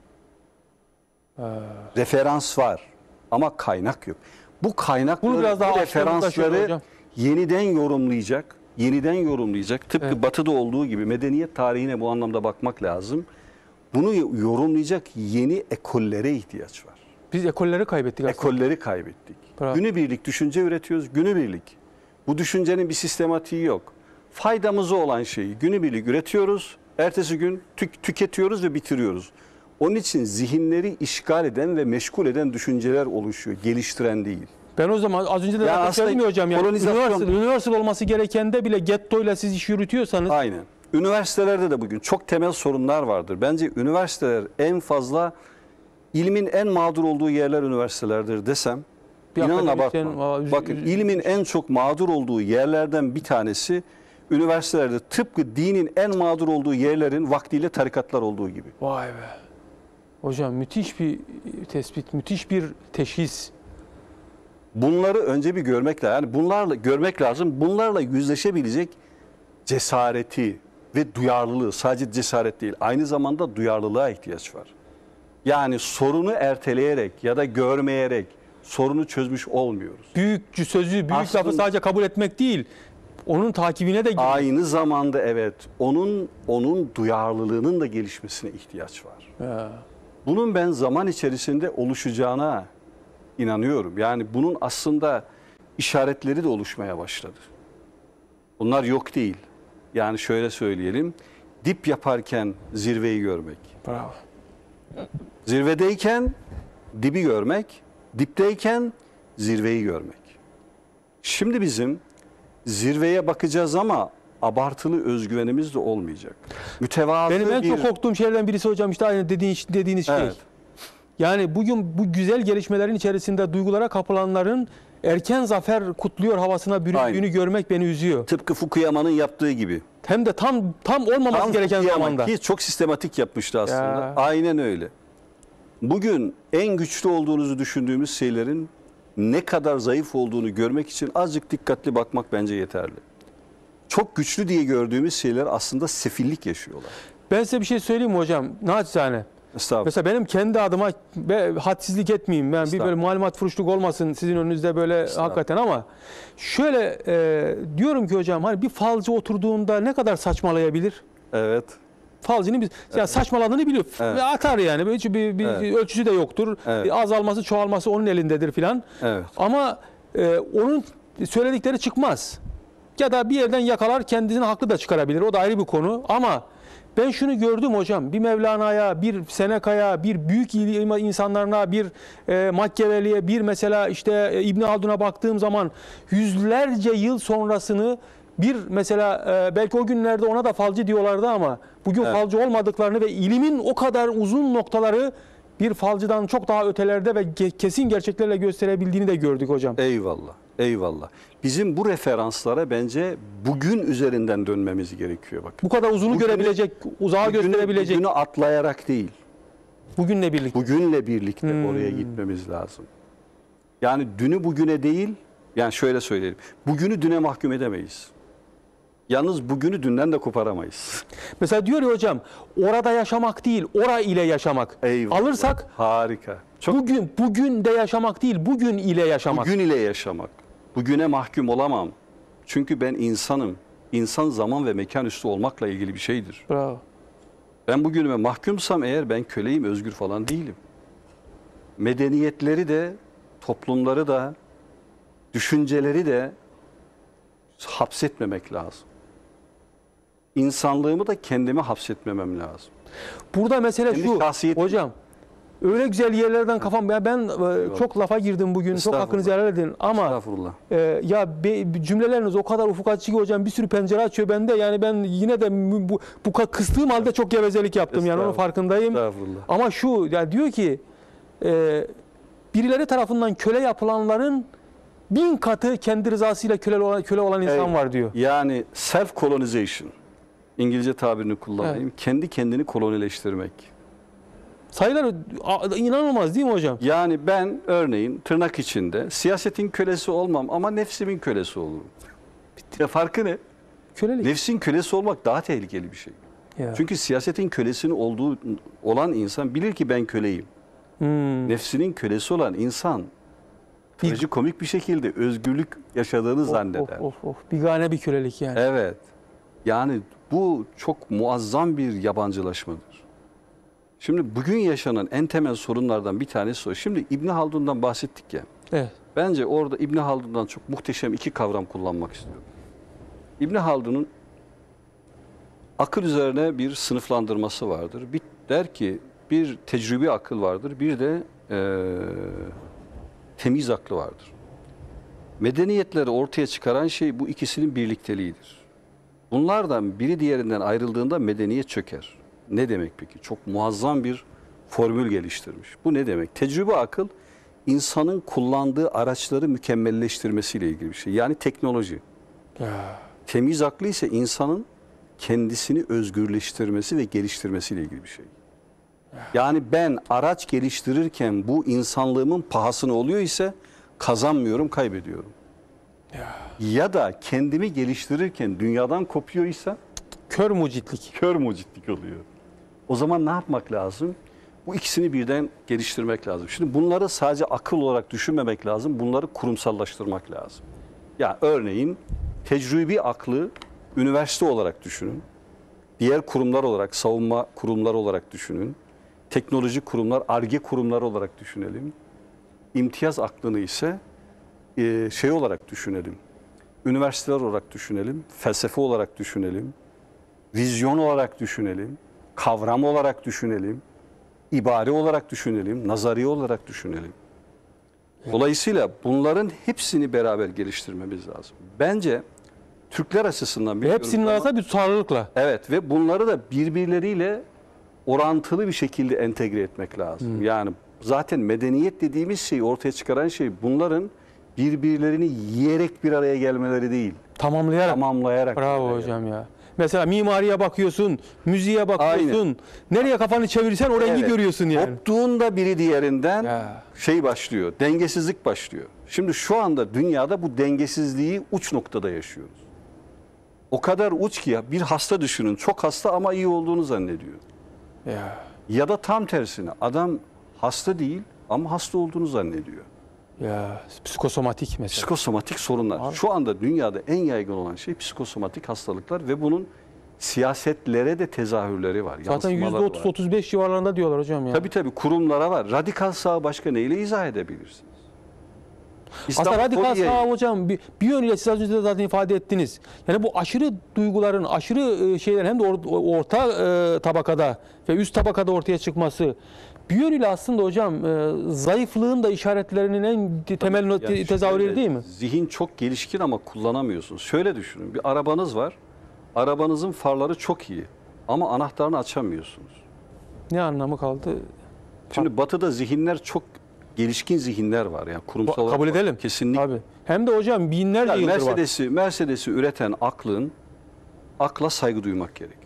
Referans var ama kaynak yok. Bu kaynakları, biraz daha bu açtığımızda şöyle referansları hocam. yeniden yorumlayacak. Tıpkı Evet. Batı'da olduğu gibi medeniyet tarihine bu anlamda bakmak lazım. Bunu yorumlayacak yeni ekollere ihtiyaç var. Biz ekolleri kaybettik aslında. Ekolleri kaybettik. Bravo. Günübirlik düşünce üretiyoruz, günübirlik. Bu düşüncenin bir sistematiği yok. Faydamıza olan şeyi günübirlik üretiyoruz, ertesi gün tüketiyoruz ve bitiriyoruz. Onun için zihinleri işgal eden ve meşgul eden düşünceler oluşuyor, geliştiren değil. Ben o zaman az önce de Ya zaten aslında söyledim ya hocam. Yani kolonizasyon- üniversite olması gerekende bile gettoyla siz iş yürütüyorsanız Aynen. Üniversitelerde de bugün çok temel sorunlar vardır. Bence üniversiteler en fazla ilmin en mağdur olduğu yerler üniversitelerdir desem Bir inanın akademisyen- abartmam. Bakın ilmin en çok mağdur olduğu yerlerden bir tanesi üniversitelerde, tıpkı dinin en mağdur olduğu yerlerin vaktiyle tarikatlar olduğu gibi. vay be. Hocam müthiş bir tespit, müthiş bir teşhis. Bunları önce bir görmek lazım. Yani bunlarla görmek lazım. Bunlarla yüzleşebilecek cesareti ve duyarlılığı, sadece cesaret değil, aynı zamanda duyarlılığa ihtiyaç var. Yani sorunu erteleyerek ya da görmeyerek sorunu çözmüş olmuyoruz. Büyük sözü, büyük Aslında- lafı sadece kabul etmek değil. Onun takibine de giriyor. Aynı zamanda evet, onun duyarlılığının da gelişmesine ihtiyaç var. Ya. Bunun ben zaman içerisinde oluşacağına inanıyorum. Yani bunun aslında işaretleri de oluşmaya başladı. Bunlar yok değil. Yani şöyle söyleyelim, dip yaparken zirveyi görmek, Bravo. zirvedeyken dibi görmek, dipteyken zirveyi görmek. Şimdi bizim zirveye bakacağız ama abartılı özgüvenimiz de olmayacak. Mütevazı Benim en bir... çok korktuğum şeylerden birisi hocam işte aynı dediğiniz şey. Evet. Yani bugün bu güzel gelişmelerin içerisinde duygulara kapılanların erken zafer kutluyor havasına büründüğünü Aynen. görmek beni üzüyor. Tıpkı Fukuyama'nın yaptığı gibi. Hem de tam olmaması Tam gereken Fukuyama zamanda. ki çok sistematik yapmıştı aslında. Ya. Aynen öyle. Bugün en güçlü olduğunuzu düşündüğümüz şeylerin ne kadar zayıf olduğunu görmek için azıcık dikkatli bakmak bence yeterli. Çok güçlü diye gördüğümüz şeyler aslında sefillik yaşıyorlar. Ben size bir şey söyleyeyim mi hocam? Naçizane. Estağfurullah. Mesela benim kendi adıma hadsizlik etmeyeyim. Ben bir böyle malumat furuşluk olmasın sizin önünüzde böyle hakikaten ama şöyle diyorum ki hocam hani bir falcı oturduğunda ne kadar saçmalayabilir? Evet. Falcının biz yani saçmaladığını biliyor. Evet. Ve atar yani. Hiç bir Evet. ölçüsü de yoktur. Evet. Azalması, çoğalması onun elindedir filan. Evet. Ama onun söyledikleri çıkmaz. Ya da bir yerden yakalar kendisini haklı da çıkarabilir. O da ayrı bir konu. Ama ben şunu gördüm hocam. Bir Mevlana'ya, bir Seneca'ya, bir büyük insanlarına, bir Machiavelli'ye, bir mesela işte İbn Haldun'a baktığım zaman yüzlerce yıl sonrasını bir mesela belki o günlerde ona da falcı diyorlardı ama bugün Evet. falcı olmadıklarını ve ilimin o kadar uzun noktaları bir falcıdan çok daha ötelerde ve kesin gerçeklerle gösterebildiğini de gördük hocam. Eyvallah. Eyvallah. Bizim bu referanslara bence bugün üzerinden dönmemiz gerekiyor bakın. Bu kadar uzunu Bugünü- görebilecek, uzağa gösterebilecek Bugünü atlayarak değil. bugünle birlikte. Bugünle birlikte oraya gitmemiz lazım. Yani dünü bugüne değil, yani şöyle söyleyelim. Bugünü düne mahkum edemeyiz. Yalnız bugünü dünden de koparamayız. Mesela diyor ya hocam, orada yaşamak değil, ora ile yaşamak. Eyvallah. Alırsak Harika. Çok bugün de yaşamak değil, bugün ile yaşamak. bugün ile yaşamak. Bugüne mahkum olamam. Çünkü ben insanım. İnsan zaman ve mekan üstü olmakla ilgili bir şeydir. Bravo. Ben bugünüme mahkumsam eğer ben köleyim, özgür falan değilim. Medeniyetleri de, toplumları da, düşünceleri de hapsetmemek lazım. İnsanlığımı da kendime hapsetmemem lazım. Burada mesele Kendi şu, şahsiyetim. hocam. Öyle güzel yerlerden kafam. Ben çok lafa girdim bugün. Çok Estağfurullah. hakkınızı helal edin. Ama Estağfurullah. cümleleriniz o kadar ufuk açıcı ki hocam bir sürü pencere açıyor bende. Yani ben yine de bu kıstığım halde çok gevezelik yaptım. Yani onun Estağfurullah. farkındayım. Estağfurullah. Ama şu yani diyor ki birileri tarafından köle yapılanların 1000 katı kendi rızasıyla köle olan insan Evet. var diyor. Yani self-colonization, İngilizce tabirini kullanayım. Evet. Kendi kendini kolonileştirmek. Sayılar inanılmaz değil mi hocam? Yani ben örneğin tırnak içinde siyasetin kölesi olmam ama nefsimin kölesi olurum. Ya farkı ne? Kölelik. Nefsin kölesi olmak daha tehlikeli bir şey. Ya. Çünkü siyasetin kölesini olan insan bilir ki ben köleyim. Nefsinin kölesi olan insan trajikomik bir şekilde özgürlük yaşadığını zanneder. Bigane bir kölelik yani. Evet. Yani bu çok muazzam bir yabancılaşmadır. Şimdi bugün yaşanan en temel sorunlardan bir tanesi o. Şimdi İbn Haldun'dan bahsettik ya. Evet. Bence orada İbn Haldun'dan çok muhteşem iki kavram kullanmak istiyorum. İbn Haldun'un akıl üzerine bir sınıflandırması vardır. Der ki bir tecrübi akıl vardır, bir de temiz aklı vardır. Medeniyetleri ortaya çıkaran şey bu ikisinin birlikteliğidir. Bunlardan biri diğerinden ayrıldığında medeniyet çöker. Ne demek peki? Çok muazzam bir formül geliştirmiş. Bu ne demek? Tecrübe akıl insanın kullandığı araçları mükemmelleştirmesiyle ilgili bir şey. Yani teknoloji. Ya. Temiz aklı ise insanın kendisini özgürleştirmesi ve geliştirmesiyle ilgili bir şey. Yani ben araç geliştirirken bu insanlığımın pahasına oluyor ise kazanmıyorum, kaybediyorum. Ya da kendimi geliştirirken dünyadan kopuyorsa Kör mucitlik. kör mucitlik oluyor. O zaman ne yapmak lazım? Bu ikisini birden geliştirmek lazım. Şimdi bunları sadece akıl olarak düşünmemek lazım. Bunları kurumsallaştırmak lazım. Yani örneğin tecrübi aklı üniversite olarak düşünün. Diğer kurumlar olarak, savunma kurumları olarak düşünün. Teknolojik kurumlar, Ar-Ge kurumları olarak düşünelim. İmtiyaz aklını ise şey olarak düşünelim. Üniversiteler olarak düşünelim. Felsefe olarak düşünelim. Vizyon olarak düşünelim. Kavram olarak düşünelim. İbare olarak düşünelim. Nazari olarak düşünelim. Dolayısıyla bunların hepsini beraber geliştirmemiz lazım. Bence Türkler açısından Ve hepsinin arasında bir tutarlılıkla. evet ve bunları da birbirleriyle orantılı bir şekilde entegre etmek lazım. Yani zaten medeniyet dediğimiz şeyi ortaya çıkaran şey bunların birbirlerini yiyerek bir araya gelmeleri değil. Tamamlayarak. Bravo hocam ya. Mesela mimariye bakıyorsun, müziğe bakıyorsun. Aynen. Nereye kafanı çevirirsen o rengi görüyorsun yani. Koptuğunda biri diğerinden Ya. şey başlıyor, dengesizlik başlıyor. Şimdi şu anda dünyada bu dengesizliği uç noktada yaşıyoruz. O kadar uç ki ya bir hasta düşünün, çok hasta ama iyi olduğunu zannediyor. Ya. Ya da tam tersine adam hasta değil ama hasta olduğunu zannediyor. Ya psikosomatik mesela. Psikosomatik sorunlar. Abi. Şu anda dünyada en yaygın olan şey psikosomatik hastalıklar ve bunun siyasetlere de tezahürleri var. Zaten yansımaları var. %30-35 civarlarında diyorlar hocam ya. Tabii kurumlara var. Radikal sağ başka neyle izah edebilirsiniz? Aslında radikal İslamofobiye- sağ hocam bir yönüyle siz az önce de zaten ifade ettiniz. Yani bu aşırı duyguların, aşırı şeyler hem de orta tabakada ve üst tabakada ortaya çıkması bir yönüyle aslında hocam zayıflığın da işaretlerinin en temel Yani tezahürleri şöyle, değil mi? Zihin çok gelişkin ama kullanamıyorsunuz. Şöyle düşünün. Bir arabanız var. Arabanızın farları çok iyi ama anahtarını açamıyorsunuz. Ne anlamı kaldı? Şimdi batıda zihinler çok gelişkin zihinler var. Yani kurumsal olarak Kabul edelim. kesinlikle. Abi. Hem de hocam binlerce Yani yıldır var. Mercedes'i üreten akla saygı duymak gerek.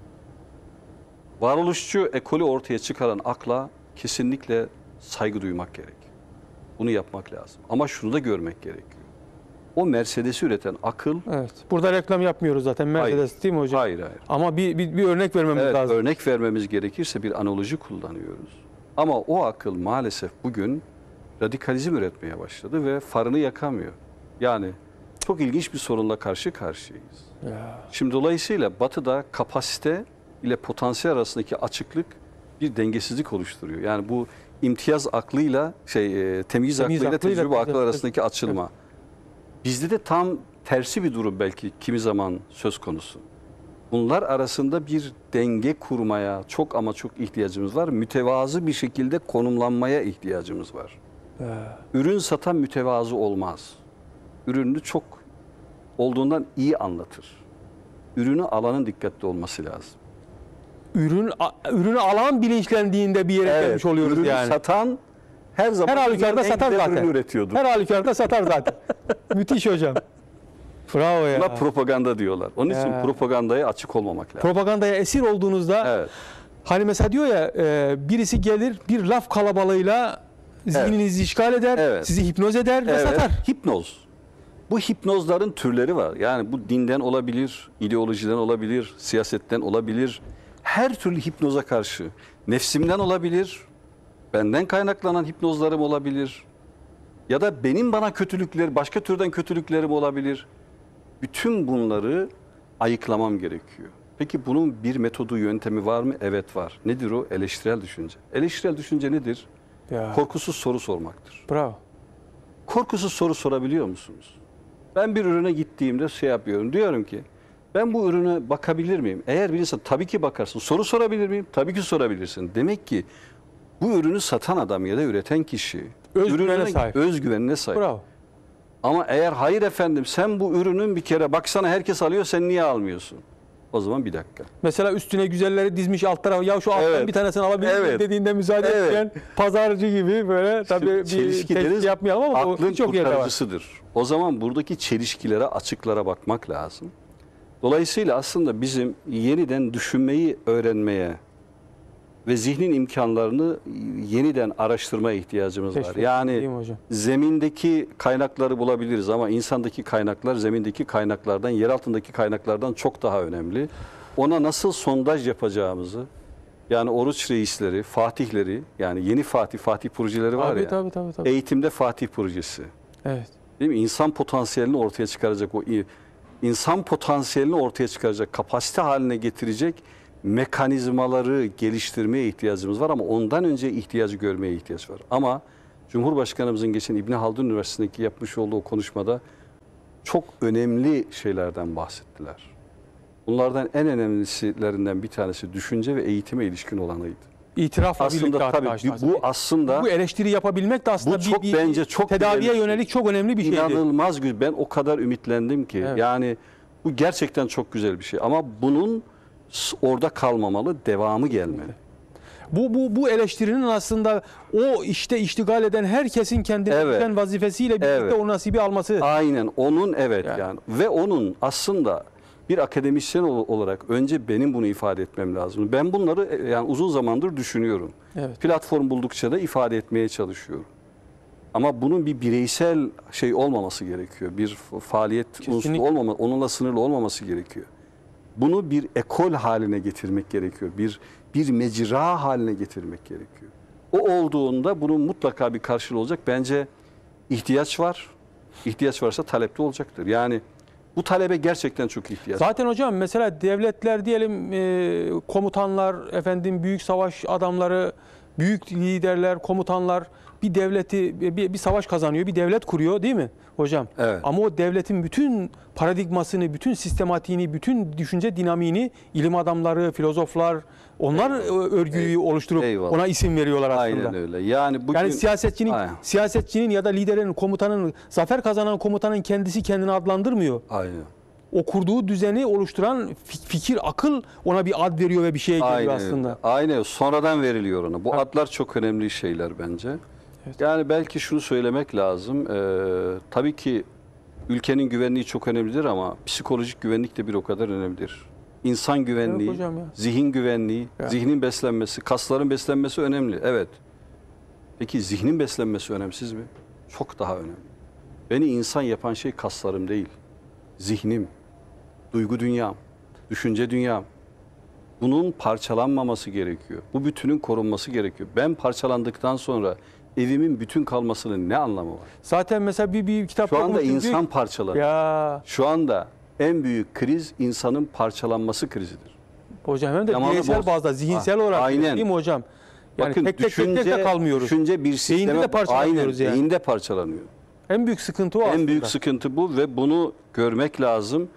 Varoluşçu ekolü ortaya çıkaran akla kesinlikle saygı duymak gerek. Bunu yapmak lazım. Ama şunu da görmek gerekiyor. O Mercedes'i üreten akıl... Evet. Burada reklam yapmıyoruz zaten Mercedes değil mi hocam? Hayır. Ama bir örnek vermemiz Evet, lazım. örnek vermemiz gerekirse bir analoji kullanıyoruz. Ama o akıl maalesef bugün radikalizm üretmeye başladı ve farını yakamıyor. Yani çok ilginç bir sorunla karşı karşıyayız. Ya. Şimdi dolayısıyla Batı'da kapasite ile potansiyel arasındaki açıklık bir dengesizlik oluşturuyor. Yani bu imtiyaz aklıyla temyiz aklıyla tecrübe aklı arasındaki açılma. Bizde de tam tersi bir durum belki kimi zaman söz konusu. Bunlar arasında bir denge kurmaya çok ama çok ihtiyacımız var. Mütevazı bir şekilde konumlanmaya ihtiyacımız var. Ürün satan mütevazı olmaz. Ürününü çok olduğundan iyi anlatır. Ürünü alanın dikkatli olması lazım. Ürünü alan bilinçlendiğinde bir yere gelmiş oluyoruz ürünü yani. satan her zaman Her halükarda en satar güzel zaten. ürünü üretiyordur. Her halükarda satar zaten. Müthiş hocam. Bravo ya. Buna propaganda diyorlar. Onun için Ya. propagandaya açık olmamak lazım. Propagandaya esir olduğunuzda Evet. hani mesela diyor ya birisi gelir bir laf kalabalığıyla zihninizi işgal eder, Evet. sizi hipnoz eder ve satar. Hipnoz. Bu hipnozların türleri var. Yani bu dinden olabilir, ideolojiden olabilir, siyasetten olabilir, her türlü hipnoza karşı, nefsimden olabilir, benden kaynaklanan hipnozlarım olabilir ya da benim bana kötülükler, başka türden kötülüklerim olabilir. Bütün bunları ayıklamam gerekiyor. Peki bunun bir metodu, yöntemi var mı? Evet var. Nedir o? Eleştirel düşünce. Eleştirel düşünce nedir? Ya. Korkusuz soru sormaktır. Bravo. Korkusuz soru sorabiliyor musunuz? Ben bir ürüne gittiğimde şey yapıyorum. Diyorum ki ben bu ürüne bakabilir miyim? Eğer bilirsen tabii ki bakarsın. Soru sorabilir miyim? Tabii ki sorabilirsin. Demek ki bu ürünü satan adam ya da üreten kişi Özgüvene sahip. özgüvenine sahip. Bravo. Ama eğer hayır efendim sen bu ürünün bir kere baksana herkes alıyor sen niye almıyorsun? O zaman bir dakika. Mesela üstüne güzelleri dizmiş alt tarafı. Ya şu alttan Evet. bir tanesini alabilir miyim Evet. dediğinde müsaade Evet. etmeyen pazarcı gibi böyle tabii bir Çelişkileriniz tehdit yapmayalım ama aklın o çok yerde var. kurtarıcısıdır. O zaman buradaki çelişkilere, açıklara bakmak lazım. Dolayısıyla aslında bizim yeniden düşünmeyi öğrenmeye ve zihnin imkanlarını yeniden araştırmaya ihtiyacımız var. Keşfet, Yani değil mi hocam? zemindeki kaynakları bulabiliriz ama insandaki kaynaklar zemindeki kaynaklardan, yer altındaki kaynaklardan çok daha önemli. Ona nasıl sondaj yapacağımızı, yani oruç reisleri, fatihleri, yani yeni Fatih projeleri var Tabii, ya. tabii. Eğitimde Fatih projesi. Evet. Değil mi? İnsan potansiyelini ortaya çıkaracak insan potansiyelini ortaya çıkaracak, kapasite haline getirecek mekanizmaları geliştirmeye ihtiyacımız var ama ondan önce ihtiyacı görmeye ihtiyaç var. Ama Cumhurbaşkanımızın geçen İbn Haldun Üniversitesi'ndeki yapmış olduğu konuşmada çok önemli şeylerden bahsettiler. Bunlardan en önemlilerinden bir tanesi düşünce ve eğitime ilişkin olanıydı. İtirafla birlikte Aslında hatta tabii aşağısı. bu aslında Bu eleştiri yapabilmek de aslında bu çok bence çok tedaviye değerli. yönelik çok önemli bir şeydi. İnanılmaz güzel. Ben o kadar ümitlendim ki. Evet. Yani bu gerçekten çok güzel bir şey. Ama bunun orada kalmamalı, devamı gelmeli. Bu eleştirinin aslında o işte iştigal eden herkesin kendine Evet. düşen vazifesiyle birlikte Evet. o nasibi alması. Aynen onun evet Yani. yani ve onun aslında bir akademisyen olarak önce benim bunu ifade etmem lazım. Ben bunları yani uzun zamandır düşünüyorum. Evet. Platform buldukça da ifade etmeye çalışıyorum. Ama bunun bir bireysel şey olmaması gerekiyor. Bir faaliyet Kesinlikle. unsuru onunla sınırlı olmaması gerekiyor. Bunu bir ekol haline getirmek gerekiyor. Bir mecra haline getirmek gerekiyor. O olduğunda bunun mutlaka bir karşılığı olacak. Bence ihtiyaç var. İhtiyaç varsa talepte olacaktır. Yani bu talebe gerçekten çok ihtiyaç var. Zaten hocam mesela devletler diyelim komutanlar, efendim büyük savaş adamları, büyük liderler, komutanlar bir devleti bir savaş kazanıyor, bir devlet kuruyor değil mi hocam? Evet. Ama o devletin bütün paradigmasını, bütün sistematiğini, bütün düşünce dinamiğini ilim adamları, filozoflar onlar örgüyü oluşturup Eyvallah. ona isim veriyorlar aslında. Aynen öyle. Yani bugün Yani Aynen. siyasetçinin ya da liderin, komutanın, zafer kazanan komutanın kendisi kendini adlandırmıyor. Aynen. O kurduğu düzeni oluşturan fikir, akıl ona bir ad veriyor ve bir şeye geliyor Aynen aslında. öyle. Aynen. Sonradan veriliyor ona. Bu adlar çok önemli şeyler bence. Evet. Yani belki şunu söylemek lazım. Tabii ki ülkenin güvenliği çok önemlidir ama psikolojik güvenlik de bir o kadar önemlidir. İnsan güvenliği, Evet hocam ya. zihin güvenliği, Ya. zihnin beslenmesi, kasların beslenmesi önemli. Evet. Peki zihnin beslenmesi önemsiz mi? Çok daha önemli. Beni insan yapan şey kaslarım değil. Zihnim, duygu dünyam, düşünce dünyam. Bunun parçalanmaması gerekiyor. Bu bütünün korunması gerekiyor. Ben parçalandıktan sonra evimin bütün kalmasının ne anlamı var? Zaten mesela bir kitapta Şu anda konuşuyor, diyor insan ki, parçalanıyor. ya Şu anda en büyük kriz insanın parçalanması krizidir. hocam hem de Yamalı bireysel boz- bazda, zihinsel olarak Aynen. değil mi hocam? Yani Bakın tek tek de kalmıyoruz. düşünce bir sisteme de parçalanıyoruz aynen, yani. beyinde parçalanıyor. En büyük sıkıntı o aslında. En büyük sıkıntı bu ve bunu görmek lazım.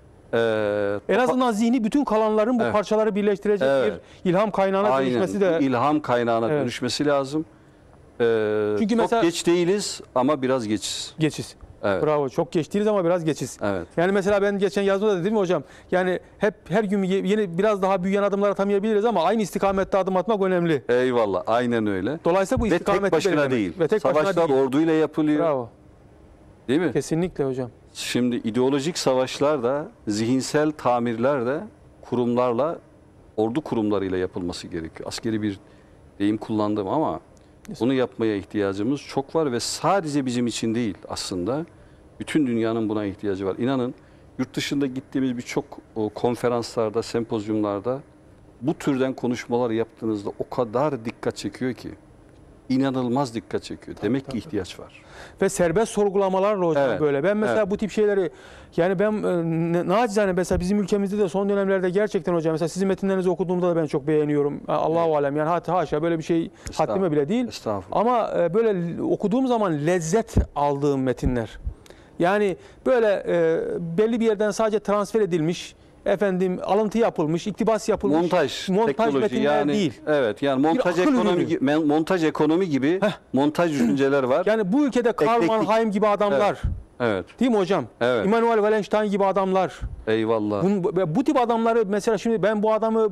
En azından zihni bütün kalanların bu Evet. parçaları birleştirecek Evet. bir ilham kaynağına Aynen. dönüşmesi de ilham kaynağına Evet. dönüşmesi lazım. Çünkü çok mesela- geç değiliz ama biraz geçiz. geçiz. Evet. Bravo. Çok geç değiliz ama biraz geçiz. Evet. Yani mesela ben geçen yazmada dedim mi hocam? Yani hep her gün yeni biraz daha büyüyen adımlar atamayabiliriz ama aynı istikamette adım atmak önemli. Eyvallah. Aynen öyle. Dolayısıyla bu Ve istikameti tek başına belirlemek. değil. Ve tek Savaşlar başına değil. orduyla yapılıyor. Bravo. Değil mi? Kesinlikle hocam. Şimdi ideolojik savaşlar da, zihinsel tamirler de kurumlarla, ordu kurumlarıyla yapılması gerekiyor. Askeri bir deyim kullandım ama bunu yapmaya ihtiyacımız çok var ve sadece bizim için değil aslında. Bütün dünyanın buna ihtiyacı var. İnanın yurt dışında gittiğimiz birçok konferanslarda, sempozyumlarda bu türden konuşmalar yaptığınızda o kadar dikkat çekiyor ki, inanılmaz dikkat çekiyor. Demek ki ihtiyaç var. Ve serbest sorgulamalarla hocam Evet. böyle. Ben mesela Evet. bu tip şeyleri, yani ben nacizane mesela bizim ülkemizde de son dönemlerde gerçekten hocam, mesela sizin metinlerinizi okuduğumda da ben çok beğeniyorum. Allahu alem, yani haşa böyle bir şey haddime bile değil. Estağfurullah. Ama böyle okuduğum zaman lezzet aldığım metinler. Yani böyle belli bir yerden sadece transfer edilmiş, efendim alıntı yapılmış, iktibas yapılmış, Montaj teknoloji metinler yani değil. evet, yani montaj akıl ekonomi ürünü. montaj ekonomi gibi montaj düşünceler var. Yani bu ülkede Karl Eklektik. Mannheim gibi adamlar, Evet. değil mi hocam? Evet. Immanuel Wallenstein gibi adamlar. Eyvallah. Bu tip adamları mesela, şimdi ben bu adamı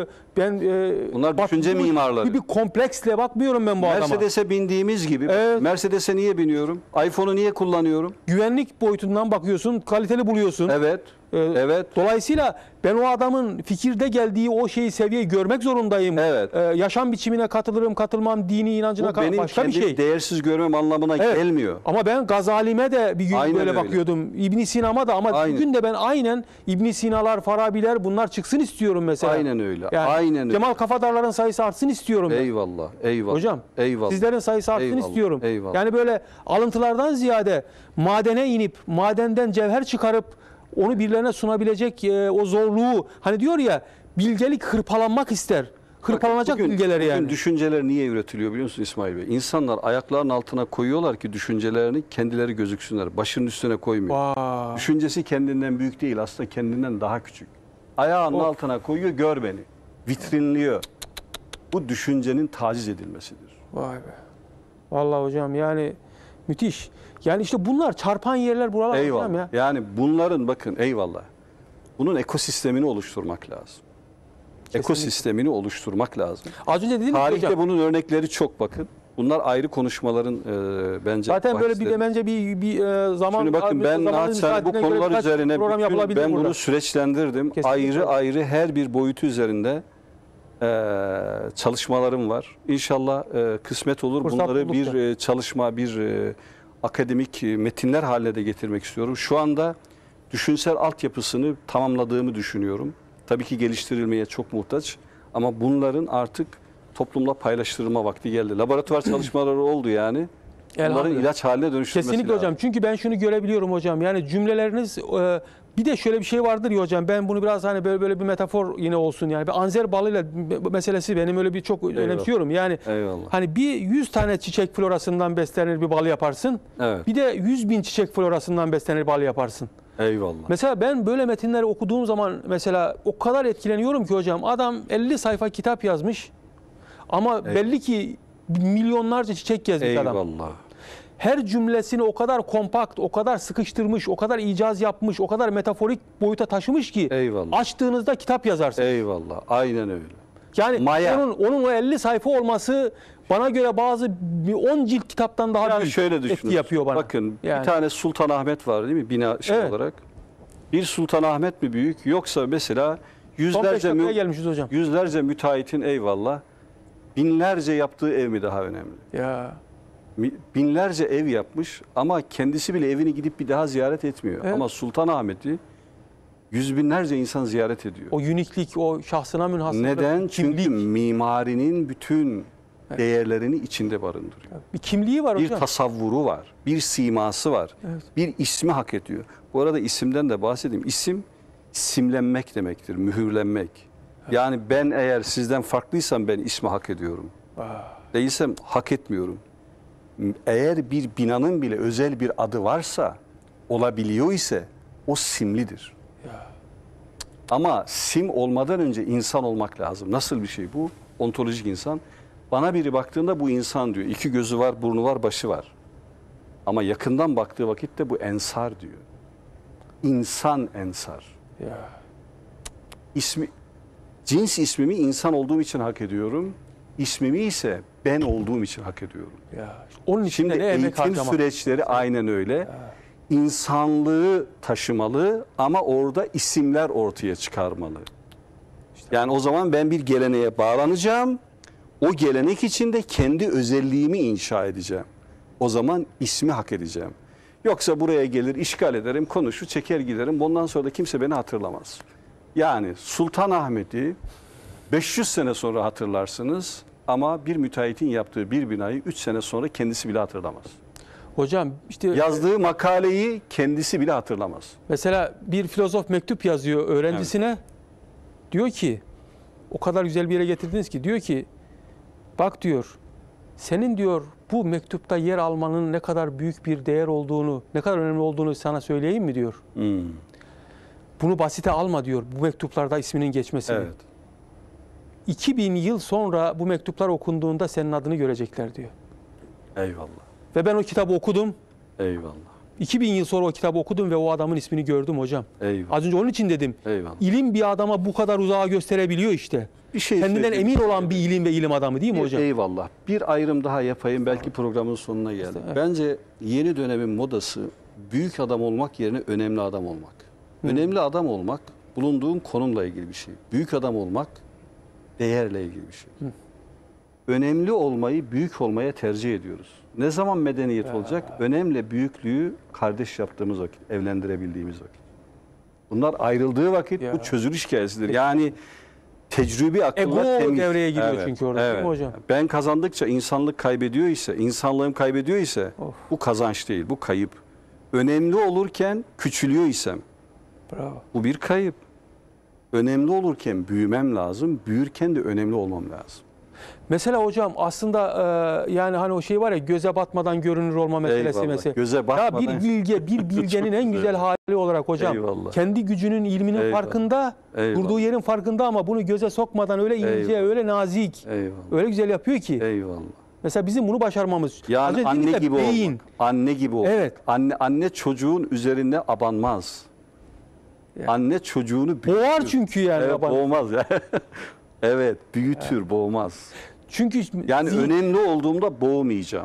Bunlar düşünce batmış mimarları. bir kompleksle bakmıyorum ben bu adama. Mercedes'e bindiğimiz gibi. Evet. Mercedes'e niye biniyorum? iPhone'u niye kullanıyorum? Güvenlik boyutundan bakıyorsun, kaliteli buluyorsun. Evet. Evet. Dolayısıyla ben o adamın fikirde geldiği o şeyi, seviyeyi görmek zorundayım. Evet. Yaşam biçimine katılırım, katılmam, dini inancına Bu benim başka bir kendimi şey. değersiz görmem anlamına Evet. gelmiyor. Ama ben Gazali'me de bir gün Aynen böyle öyle. bakıyordum. İbn Sina'ma da, ama Aynen. bugün de ben aynen İbn Sinalar, Farabiler, bunlar çıksın istiyorum mesela. Aynen öyle. Yani Aynen öyle. Cemal Kafadarların sayısı artsın istiyorum. Ben. Eyvallah. Eyvallah. Hocam, eyvallah. sizlerin sayısı artsın Eyvallah, istiyorum. eyvallah. Yani böyle alıntılardan ziyade madene inip, madenden cevher çıkarıp onu birilerine sunabilecek o zorluğu, hani diyor ya, bilgelik hırpalanmak ister. Hırpalanacak bilgeleri yani. Bugün düşünceler niye üretiliyor biliyor musun İsmail Bey? İnsanlar ayaklarının altına koyuyorlar ki düşüncelerini kendileri gözüksünler. Başının üstüne koymuyor. Vay. Düşüncesi kendinden büyük değil, aslında kendinden daha küçük. Ayağının altına koyuyor, gör beni. Vitrinliyor. Bu düşüncenin taciz edilmesidir. Vay be. Vallahi hocam, yani müthiş. Yani işte bunlar çarpan yerler buralar hocam Eyvallah. ya. Yani bunların bakın, eyvallah. Bunun ekosistemini oluşturmak lazım. Ekosistemini oluşturmak lazım. Az önce dedim ki Tarihte hocam. bunun örnekleri çok bakın. Bunlar ayrı konuşmaların bence Zaten böyle bahisleri. bence bir zaman. Şimdi bakın, ben zamanın naçizane bu müsaadesine göre konular birkaç üzerine program yapılabilir ben burada. bunu süreçlendirdim. Kesinlikle. Ayrı ayrı her bir boyutu üzerinde çalışmalarım var. İnşallah kısmet olur. Fırsat Bunları buldukça. bir çalışma, bir akademik metinler haline de getirmek istiyorum. Şu anda düşünsel altyapısını tamamladığımı düşünüyorum. Tabii ki geliştirilmeye çok muhtaç. Ama bunların artık toplumla paylaştırılma vakti geldi. Laboratuvar çalışmaları oldu yani. Bunların Elhamdülillah. ilaç haline dönüştürülmesi Kesinlikle lazım. hocam. Çünkü ben şunu görebiliyorum hocam. Yani cümleleriniz, bir de şöyle bir şey vardır ya hocam. Ben bunu biraz hani böyle bir metafor yine olsun yani. Bir anzer balıyla meselesi benim öyle bir çok önemsiyorum. Yani Eyvallah. hani bir 100 tane çiçek florasından beslenir bir bal yaparsın. Evet. Bir de 100.000 çiçek florasından beslenir bal yaparsın. Eyvallah. Mesela ben böyle metinleri okuduğum zaman mesela o kadar etkileniyorum ki hocam. Adam 50 sayfa kitap yazmış ama belli ki milyonlarca çiçek gezmiş adam. Eyvallah. Her cümlesini o kadar kompakt, o kadar sıkıştırmış, o kadar icaz yapmış, o kadar metaforik boyuta taşımış ki Eyvallah. açtığınızda kitap yazarsın. Eyvallah. Aynen öyle. Yani Maya. onun o 50 sayfa olması bana göre bazı 10 cilt kitaptan daha Yani büyük şöyle etki düşünün. yapıyor bana. Bakın Yani. bir tane Sultanahmet var değil mi? Bina Evet. olarak. Bir Sultanahmet mi büyük, yoksa mesela Son 5 dakikaya gelmişiz hocam. yüzlerce müteahhitin eyvallah binlerce yaptığı ev mi daha önemli? Ya. Binlerce ev yapmış ama kendisi bile evini gidip bir daha ziyaret etmiyor. Evet. Ama Sultanahmet'i yüz binlerce insan ziyaret ediyor. O uniklik, o şahsına münhasırlık, Neden? kimlik. Çünkü mimarinin bütün değerlerini içinde barındırıyor. Bir kimliği var Bir hocam. tasavvuru var, bir siması var, Evet. bir ismi hak ediyor. Bu arada isimden de bahsedeyim. İsim, simlenmek demektir, mühürlenmek. Yani ben eğer sizden farklıysam ben ismi hak ediyorum. Değilsem hak etmiyorum. Eğer bir binanın bile özel bir adı varsa, olabiliyor ise o simlidir. Ama sim olmadan önce insan olmak lazım. Nasıl bir şey bu? Ontolojik insan. Bana biri baktığında bu insan diyor. 2 gözü var, burnu var, başı var. Ama yakından baktığı vakitte bu ensar diyor. İnsan ensar. Ya. Cins ismimi insan olduğum için hak ediyorum. İsmimi ise ben olduğum için hak ediyorum. Ya. Onun için Şimdi de ne emek eğitim harcamak. süreçleri aynen öyle. İnsanlığı taşımalı ama orada isimler ortaya çıkarmalı. Yani o zaman ben bir geleneğe bağlanacağım. O gelenek içinde kendi özelliğimi inşa edeceğim. O zaman ismi hak edeceğim. Yoksa buraya gelir, işgal ederim, konuşur, çeker giderim. Bundan sonra da kimse beni hatırlamaz. Yani Sultanahmet'i 500 sene sonra hatırlarsınız ama bir müteahhitin yaptığı bir binayı 3 sene sonra kendisi bile hatırlamaz. Hocam işte Yazdığı makaleyi kendisi bile hatırlamaz. mesela bir filozof mektup yazıyor öğrencisine. Diyor ki o kadar güzel bir yere getirdiniz ki diyor ki bak diyor senin diyor bu mektupta yer almanın ne kadar büyük bir değer olduğunu, ne kadar önemli olduğunu sana söyleyeyim mi diyor. Bunu basite alma diyor bu mektuplarda isminin geçmesini. Evet. 2000 yıl sonra bu mektuplar okunduğunda senin adını görecekler diyor. Eyvallah. Ve ben o kitabı okudum. Eyvallah. 2000 yıl sonra o kitabı okudum ve o adamın ismini gördüm hocam. Eyvallah. Az önce onun için dedim. Eyvallah. İlim bir adama bu kadar uzağa gösterebiliyor işte. Bir şey Kendinden söyleyeyim. emin olan bir ilim ve ilim adamı değil mi hocam? Eyvallah. Bir ayrım daha yapayım. Belki programın sonuna geldik. Evet. Bence yeni dönemin modası büyük adam olmak yerine önemli adam olmak. Önemli adam olmak bulunduğun konumla ilgili bir şey. Büyük adam olmak değerle ilgili bir şey. Önemli olmayı büyük olmaya tercih ediyoruz. Ne zaman medeniyet olacak? Önemle büyüklüğü kardeş yaptığımız vakit, evlendirebildiğimiz vakit. Bunlar ayrıldığı vakit Ya. bu çözülüş hikayesidir. Yani tecrübi akılla Ego temiz. devreye giriyor çünkü orada, değil mi hocam? Ben kazandıkça insanlık kaybediyor ise, insanlığım kaybediyor ise bu kazanç değil, bu kayıp. Önemli olurken küçülüyor isem Bravo. bu bir kayıp. Önemli olurken büyümem lazım, büyürken de önemli olmam lazım. Mesela hocam aslında yani hani o şey var ya göze batmadan görünür olma meselesi Eyvallah. mesela. Göze Ya batmadan. bir bilgenin en güzel hali olarak hocam. Eyvallah. Kendi gücünün, ilminin Eyvallah. farkında, Eyvallah. durduğu yerin farkında ama bunu göze sokmadan öyle ince, Eyvallah. öyle nazik, Eyvallah. öyle güzel yapıyor ki. Eyvallah. Mesela bizim bunu başarmamız. Az Yani önce anne dedik ya, gibi beyin. olmak. Anne gibi olmak. Evet. Anne çocuğun üzerine abanmaz. Ya. Anne çocuğunu büyütür. Boğar çünkü yani. Evet, baban. boğmaz ya. Evet, büyütür, boğmaz. Çünkü Yani önemli olduğumda boğmayacağım.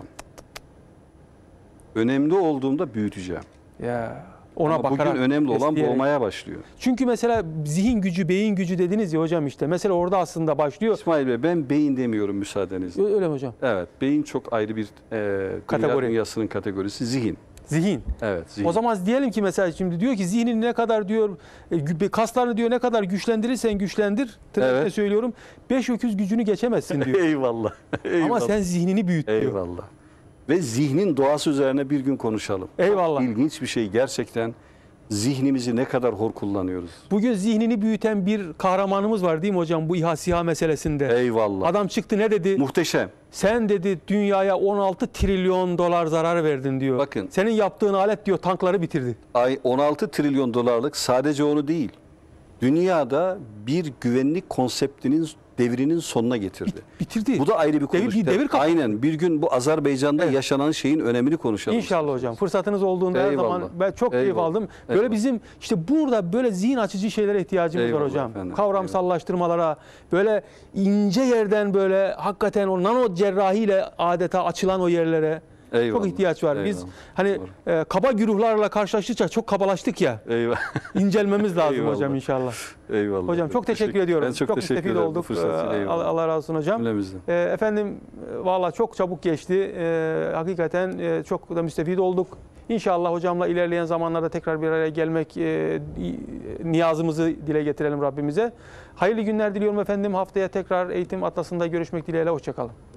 Önemli olduğumda büyüteceğim. ya ona Ama bakarak bugün önemli olan besleyerek. boğmaya başlıyor. Çünkü mesela zihin gücü, beyin gücü dediniz ya hocam işte. Mesela orada aslında başlıyor. İsmail Bey, ben beyin demiyorum müsaadenizle. Öyle mi hocam? Evet, beyin çok ayrı bir Kategori. dünyasının kategorisi. Zihin. Zihin. Evet, zihin. O zaman diyelim ki mesela şimdi diyor ki zihnini ne kadar diyor kaslarını diyor ne kadar güçlendirirsen güçlendir. Tırnakla Evet. söylüyorum. 5 öküz gücünü geçemezsin diyor. Eyvallah. Eyvallah. Ama sen zihnini büyüt diyor. Eyvallah. Ve zihnin doğası üzerine bir gün konuşalım. Eyvallah. İlginç bir şey gerçekten. Zihnimizi ne kadar hor kullanıyoruz. Bugün zihnini büyüten bir kahramanımız var değil mi hocam bu İHA SİHA meselesinde? Eyvallah. Adam çıktı ne dedi? Muhteşem. Sen dedi dünyaya 16 trilyon dolar zarar verdin diyor. Bakın. Senin yaptığın alet diyor tankları bitirdi. 16 trilyon dolarlık sadece onu değil. Dünyada bir güvenlik konseptinin devrinin sonuna getirdi. Bitirdi. Bu da ayrı bir konu. Bir devir kapattı. Aynen. Bir gün bu Azerbaycan'da Evet. yaşanan şeyin önemini konuşalım. İnşallah hocam. Fırsatınız olduğunda her Eyvallah. zaman ben çok keyif Eyvallah. aldım. Böyle Eyvallah. bizim işte burada böyle zihin açıcı şeylere ihtiyacımız Eyvallah var hocam. efendim. Kavramsallaştırmalara, böyle ince yerden böyle hakikaten o nano cerrahiyle adeta açılan o yerlere Eyvallah. çok ihtiyaç var. Biz Eyvallah. hani kaba güruhlarla karşılaştıkça çok kabalaştık ya. Eyvallah. İncelmemiz lazım Eyvallah. hocam inşallah. Eyvallah. Hocam çok teşekkür ediyorum. Ben çok teşekkür müstefid ederim bu olduk. fırsat için. Eyvallah. Allah razı olsun hocam. Cümlemizden. Efendim valla çok çabuk geçti. Hakikaten çok da müstefid olduk. İnşallah hocamla ilerleyen zamanlarda tekrar bir araya gelmek niyazımızı dile getirelim Rabbimize. Hayırlı günler diliyorum efendim. Haftaya tekrar Eğitim Atlası'nda görüşmek dileğiyle. Hoşça kalın.